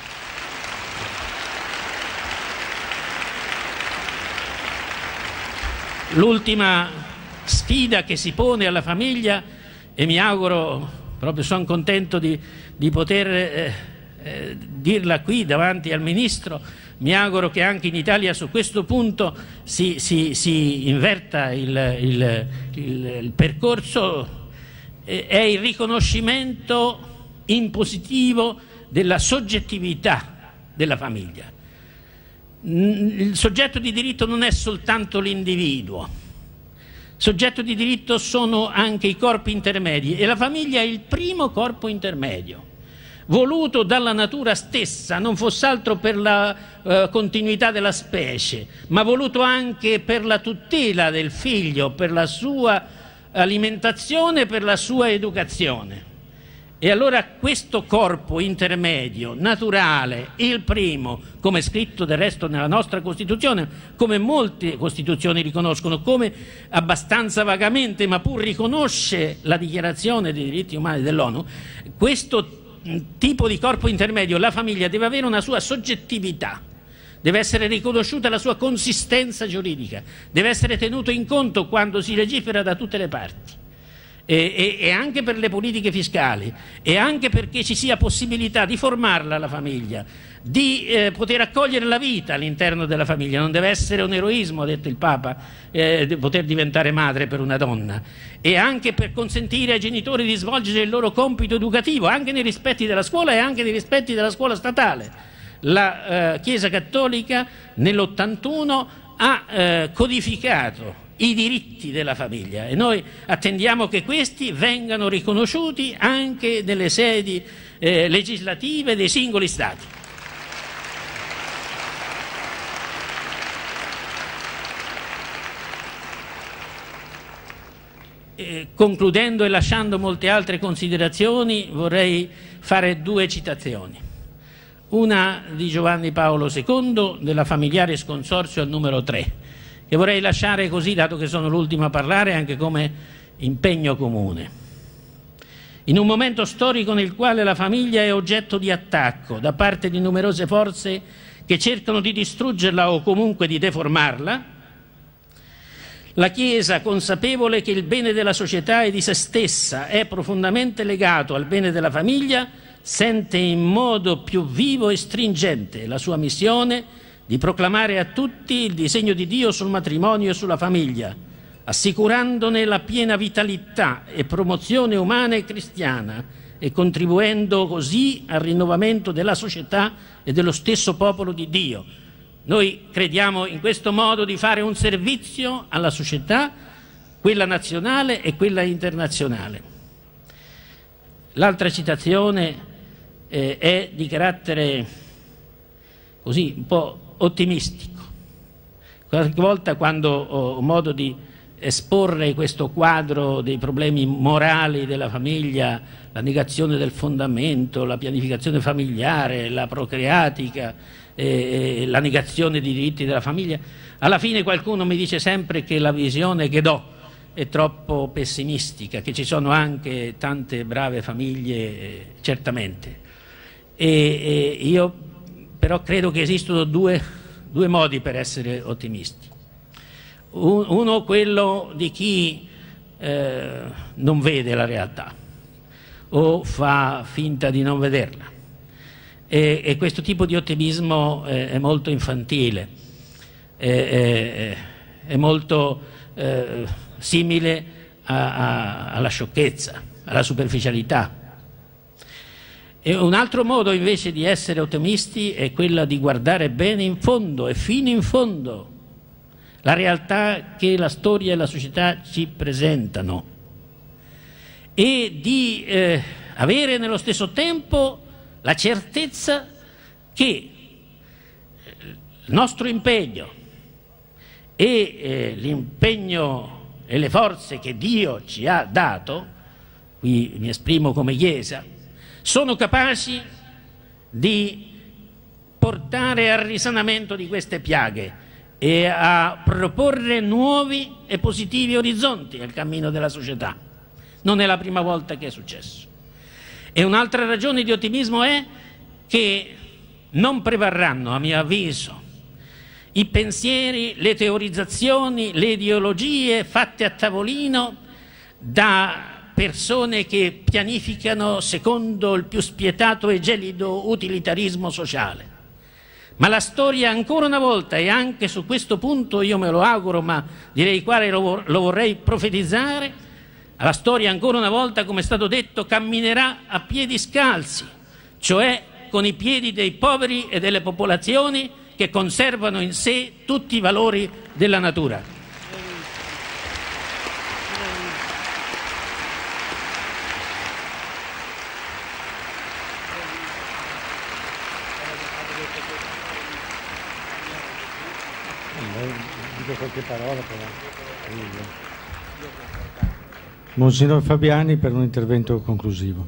L'ultima sfida che si pone alla famiglia, e mi auguro, proprio sono contento di, di poter eh, eh, dirla qui davanti al Ministro, mi auguro che anche in Italia su questo punto si, si, si inverta il, il, il, il percorso, eh, è il riconoscimento in positivo della soggettività della famiglia. Il soggetto di diritto non è soltanto l'individuo, soggetto di diritto sono anche i corpi intermedi, e la famiglia è il primo corpo intermedio, voluto dalla natura stessa, non fosse altro per la eh, continuità della specie, ma voluto anche per la tutela del figlio, per la sua alimentazione, per la sua educazione. E allora questo corpo intermedio, naturale, il primo, come scritto del resto nella nostra Costituzione, come molte Costituzioni riconoscono, come abbastanza vagamente, ma pur riconosce la Dichiarazione dei diritti umani dell'ONU, questo tipo di corpo intermedio, la famiglia, deve avere una sua soggettività, deve essere riconosciuta la sua consistenza giuridica, deve essere tenuto in conto quando si legifera da tutte le parti, e, e, e anche per le politiche fiscali, e anche perché ci sia possibilità di formarla la famiglia, di eh, poter accogliere la vita all'interno della famiglia. Non deve essere un eroismo, ha detto il Papa, eh, di poter diventare madre per una donna, e anche per consentire ai genitori di svolgere il loro compito educativo anche nei rispetti della scuola e anche nei rispetti della scuola statale. La eh, Chiesa Cattolica nell'ottantuno ha eh, codificato i diritti della famiglia, e noi attendiamo che questi vengano riconosciuti anche nelle sedi eh, legislative dei singoli Stati. Eh, concludendo e lasciando molte altre considerazioni, vorrei fare due citazioni. Una di Giovanni Paolo secondo, della Familiaris Consortio al numero tre, che vorrei lasciare così, dato che sono l'ultimo a parlare, anche come impegno comune. In un momento storico nel quale la famiglia è oggetto di attacco da parte di numerose forze che cercano di distruggerla o comunque di deformarla, la Chiesa, consapevole che il bene della società e di se stessa è profondamente legato al bene della famiglia, sente in modo più vivo e stringente la sua missione di proclamare a tutti il disegno di Dio sul matrimonio e sulla famiglia, assicurandone la piena vitalità e promozione umana e cristiana, e contribuendo così al rinnovamento della società e dello stesso popolo di Dio. Noi crediamo in questo modo di fare un servizio alla società, quella nazionale e quella internazionale. L'altra citazione eh, è di carattere così un po' ottimistico. Qualche volta, quando ho modo di esporre questo quadro dei problemi morali della famiglia, la negazione del fondamento, la pianificazione familiare, la procreatica, eh, la negazione dei diritti della famiglia, alla fine qualcuno mi dice sempre che la visione che do è troppo pessimistica, che ci sono anche tante brave famiglie, eh, certamente. E, e io però credo che esistono due, due modi per essere ottimisti. Uno, quello di chi eh, non vede la realtà o fa finta di non vederla, e, e questo tipo di ottimismo eh, è molto infantile, è, è, è molto eh, simile a, a, alla sciocchezza, alla superficialità. E un altro modo invece di essere ottimisti è quello di guardare bene in fondo e fino in fondo la realtà che la storia e la società ci presentano, e di eh, avere nello stesso tempo la certezza che il nostro impegno e eh, l'impegno e le forze che Dio ci ha dato, qui mi esprimo come Chiesa, sono capaci di portare al risanamento di queste piaghe e a proporre nuovi e positivi orizzonti nel cammino della società. Non è la prima volta che è successo. E un'altra ragione di ottimismo è che non prevarranno, a mio avviso, i pensieri, le teorizzazioni, le ideologie fatte a tavolino da persone che pianificano secondo il più spietato e gelido utilitarismo sociale. Ma la storia ancora una volta, e anche su questo punto io me lo auguro, ma direi quale lo, lo vorrei profetizzare, la storia ancora una volta, come è stato detto, camminerà a piedi scalzi, cioè con i piedi dei poveri e delle popolazioni che conservano in sé tutti i valori della natura. Qualche parola però. Monsignor Fabiani per un intervento conclusivo.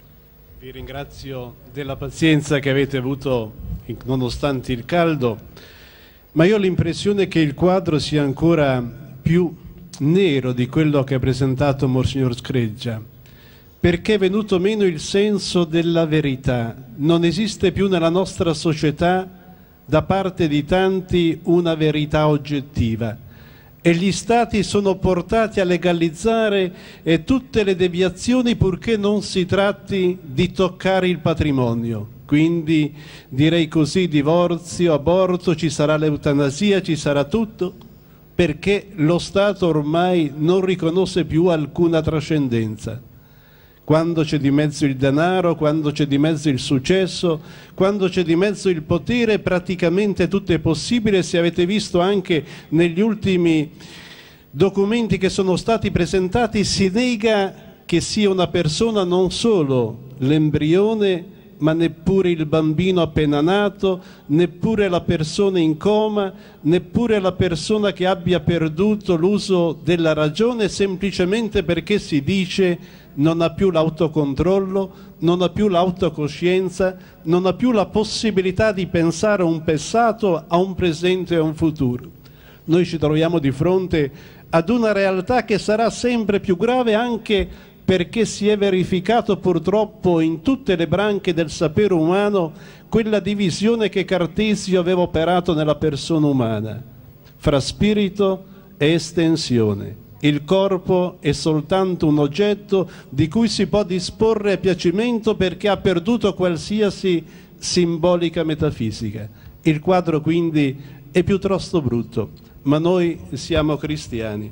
Vi ringrazio della pazienza che avete avuto nonostante il caldo, ma io ho l'impressione che il quadro sia ancora più nero di quello che ha presentato Monsignor Screggia, perché è venuto meno il senso della verità. Non esiste più nella nostra società da parte di tanti una verità oggettiva, e gli stati sono portati a legalizzare e tutte le deviazioni purché non si tratti di toccare il patrimonio. Quindi direi così: divorzio, aborto, ci sarà l'eutanasia, ci sarà tutto, perché lo Stato ormai non riconosce più alcuna trascendenza. Quando c'è di mezzo il denaro, quando c'è di mezzo il successo, quando c'è di mezzo il potere, praticamente tutto è possibile. Se avete visto anche negli ultimi documenti che sono stati presentati, si nega che sia una persona non solo l'embrione, ma neppure il bambino appena nato, neppure la persona in coma, neppure la persona che abbia perduto l'uso della ragione, semplicemente perché si dice non ha più l'autocontrollo, non ha più l'autocoscienza, non ha più la possibilità di pensare a un passato, a un presente e a un futuro. Noi ci troviamo di fronte ad una realtà che sarà sempre più grave, anche perché si è verificato purtroppo in tutte le branche del sapere umano quella divisione che Cartesio aveva operato nella persona umana, fra spirito e estensione. Il corpo è soltanto un oggetto di cui si può disporre a piacimento perché ha perduto qualsiasi simbolica metafisica. Il quadro quindi è piuttosto brutto, ma noi siamo cristiani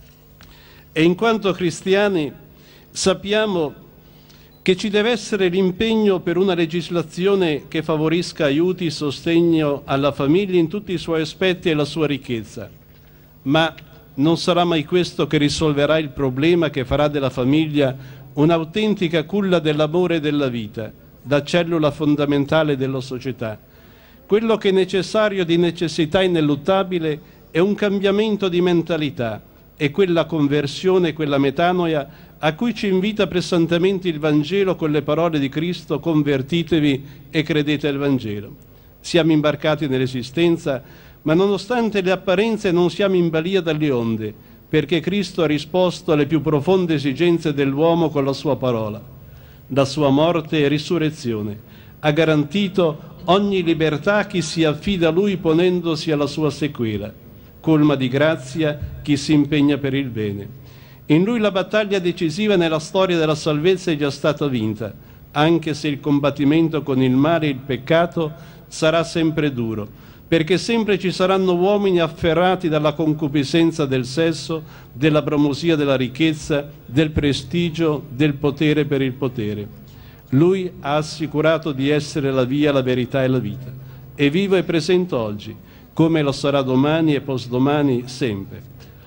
e in quanto cristiani sappiamo che ci deve essere l'impegno per una legislazione che favorisca aiuti, sostegno alla famiglia in tutti i suoi aspetti e la sua ricchezza, ma non sarà mai questo che risolverà il problema, che farà della famiglia un'autentica culla dell'amore e della vita, da cellula fondamentale della società. Quello che è necessario di necessità ineluttabile è un cambiamento di mentalità, e quella conversione, quella metanoia a cui ci invita pressantemente il Vangelo con le parole di Cristo: convertitevi e credete al Vangelo. Siamo imbarcati nell'esistenza, ma nonostante le apparenze non siamo in balia dalle onde, perché Cristo ha risposto alle più profonde esigenze dell'uomo con la sua parola, la sua morte e risurrezione. ha garantito ogni libertà a chi si affida a Lui ponendosi alla sua sequela, colma di grazia chi si impegna per il bene. In Lui la battaglia decisiva nella storia della salvezza è già stata vinta, anche se il combattimento con il male e il peccato sarà sempre duro, perché sempre ci saranno uomini afferrati dalla concupiscenza del sesso, della bramosia della ricchezza, del prestigio, del potere per il potere. Lui ha assicurato di essere la via, la verità e la vita. È vivo e presente oggi, come lo sarà domani e postdomani sempre.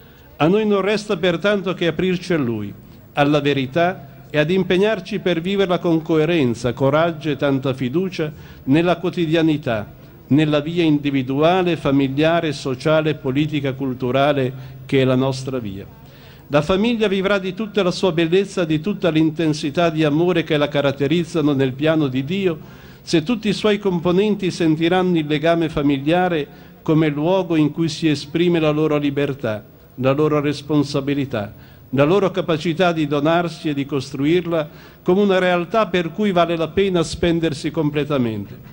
A noi non resta pertanto che aprirci a Lui, alla verità e ad impegnarci per viverla con coerenza, coraggio e tanta fiducia nella quotidianità, nella via individuale, familiare, sociale, politica, culturale che è la nostra via. La famiglia vivrà di tutta la sua bellezza, di tutta l'intensità di amore che la caratterizzano nel piano di Dio, se tutti i suoi componenti sentiranno il legame familiare come luogo in cui si esprime la loro libertà, la loro responsabilità, la loro capacità di donarsi e di costruirla come una realtà per cui vale la pena spendersi completamente.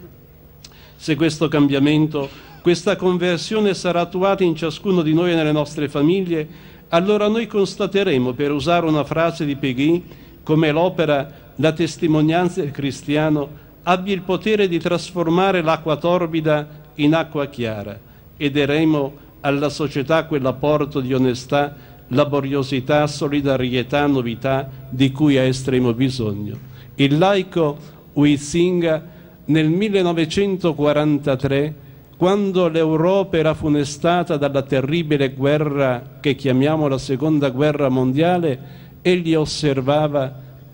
Se questo cambiamento, questa conversione sarà attuata in ciascuno di noi e nelle nostre famiglie, allora noi constateremo, per usare una frase di Péguy, come l'opera La testimonianza del cristiano abbia il potere di trasformare l'acqua torbida in acqua chiara e daremo alla società quell'apporto di onestà, laboriosità, solidarietà, novità di cui ha estremo bisogno. Il laico Huizinga nel millenovecentoquarantatré, quando l'Europa era funestata dalla terribile guerra che chiamiamo la Seconda Guerra Mondiale, egli osservava: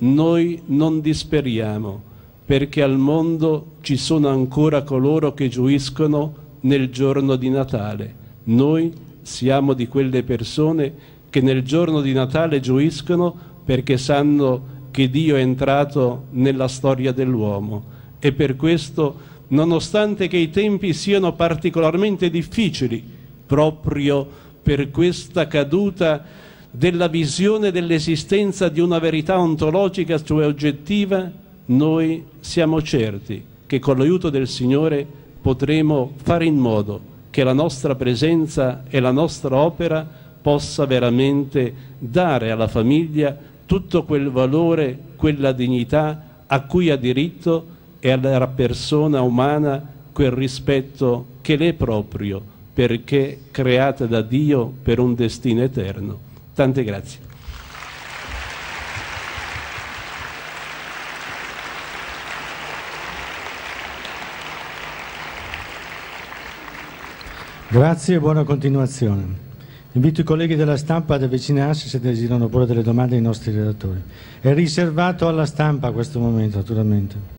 noi non disperiamo, perché al mondo ci sono ancora coloro che gioiscono nel giorno di Natale. Noi siamo di quelle persone che nel giorno di Natale gioiscono perché sanno che Dio è entrato nella storia dell'uomo. E per questo, nonostante che i tempi siano particolarmente difficili, proprio per questa caduta della visione dell'esistenza di una verità ontologica, cioè oggettiva, noi siamo certi che con l'aiuto del Signore potremo fare in modo che la nostra presenza e la nostra opera possa veramente dare alla famiglia tutto quel valore, quella dignità a cui ha diritto, e alla persona umana quel rispetto che le è proprio, perché creata da Dio per un destino eterno. Tante grazie. Grazie e buona continuazione. Invito i colleghi della stampa ad avvicinarsi se desiderano porre delle domande ai nostri relatori. È riservato alla stampa a questo momento, naturalmente.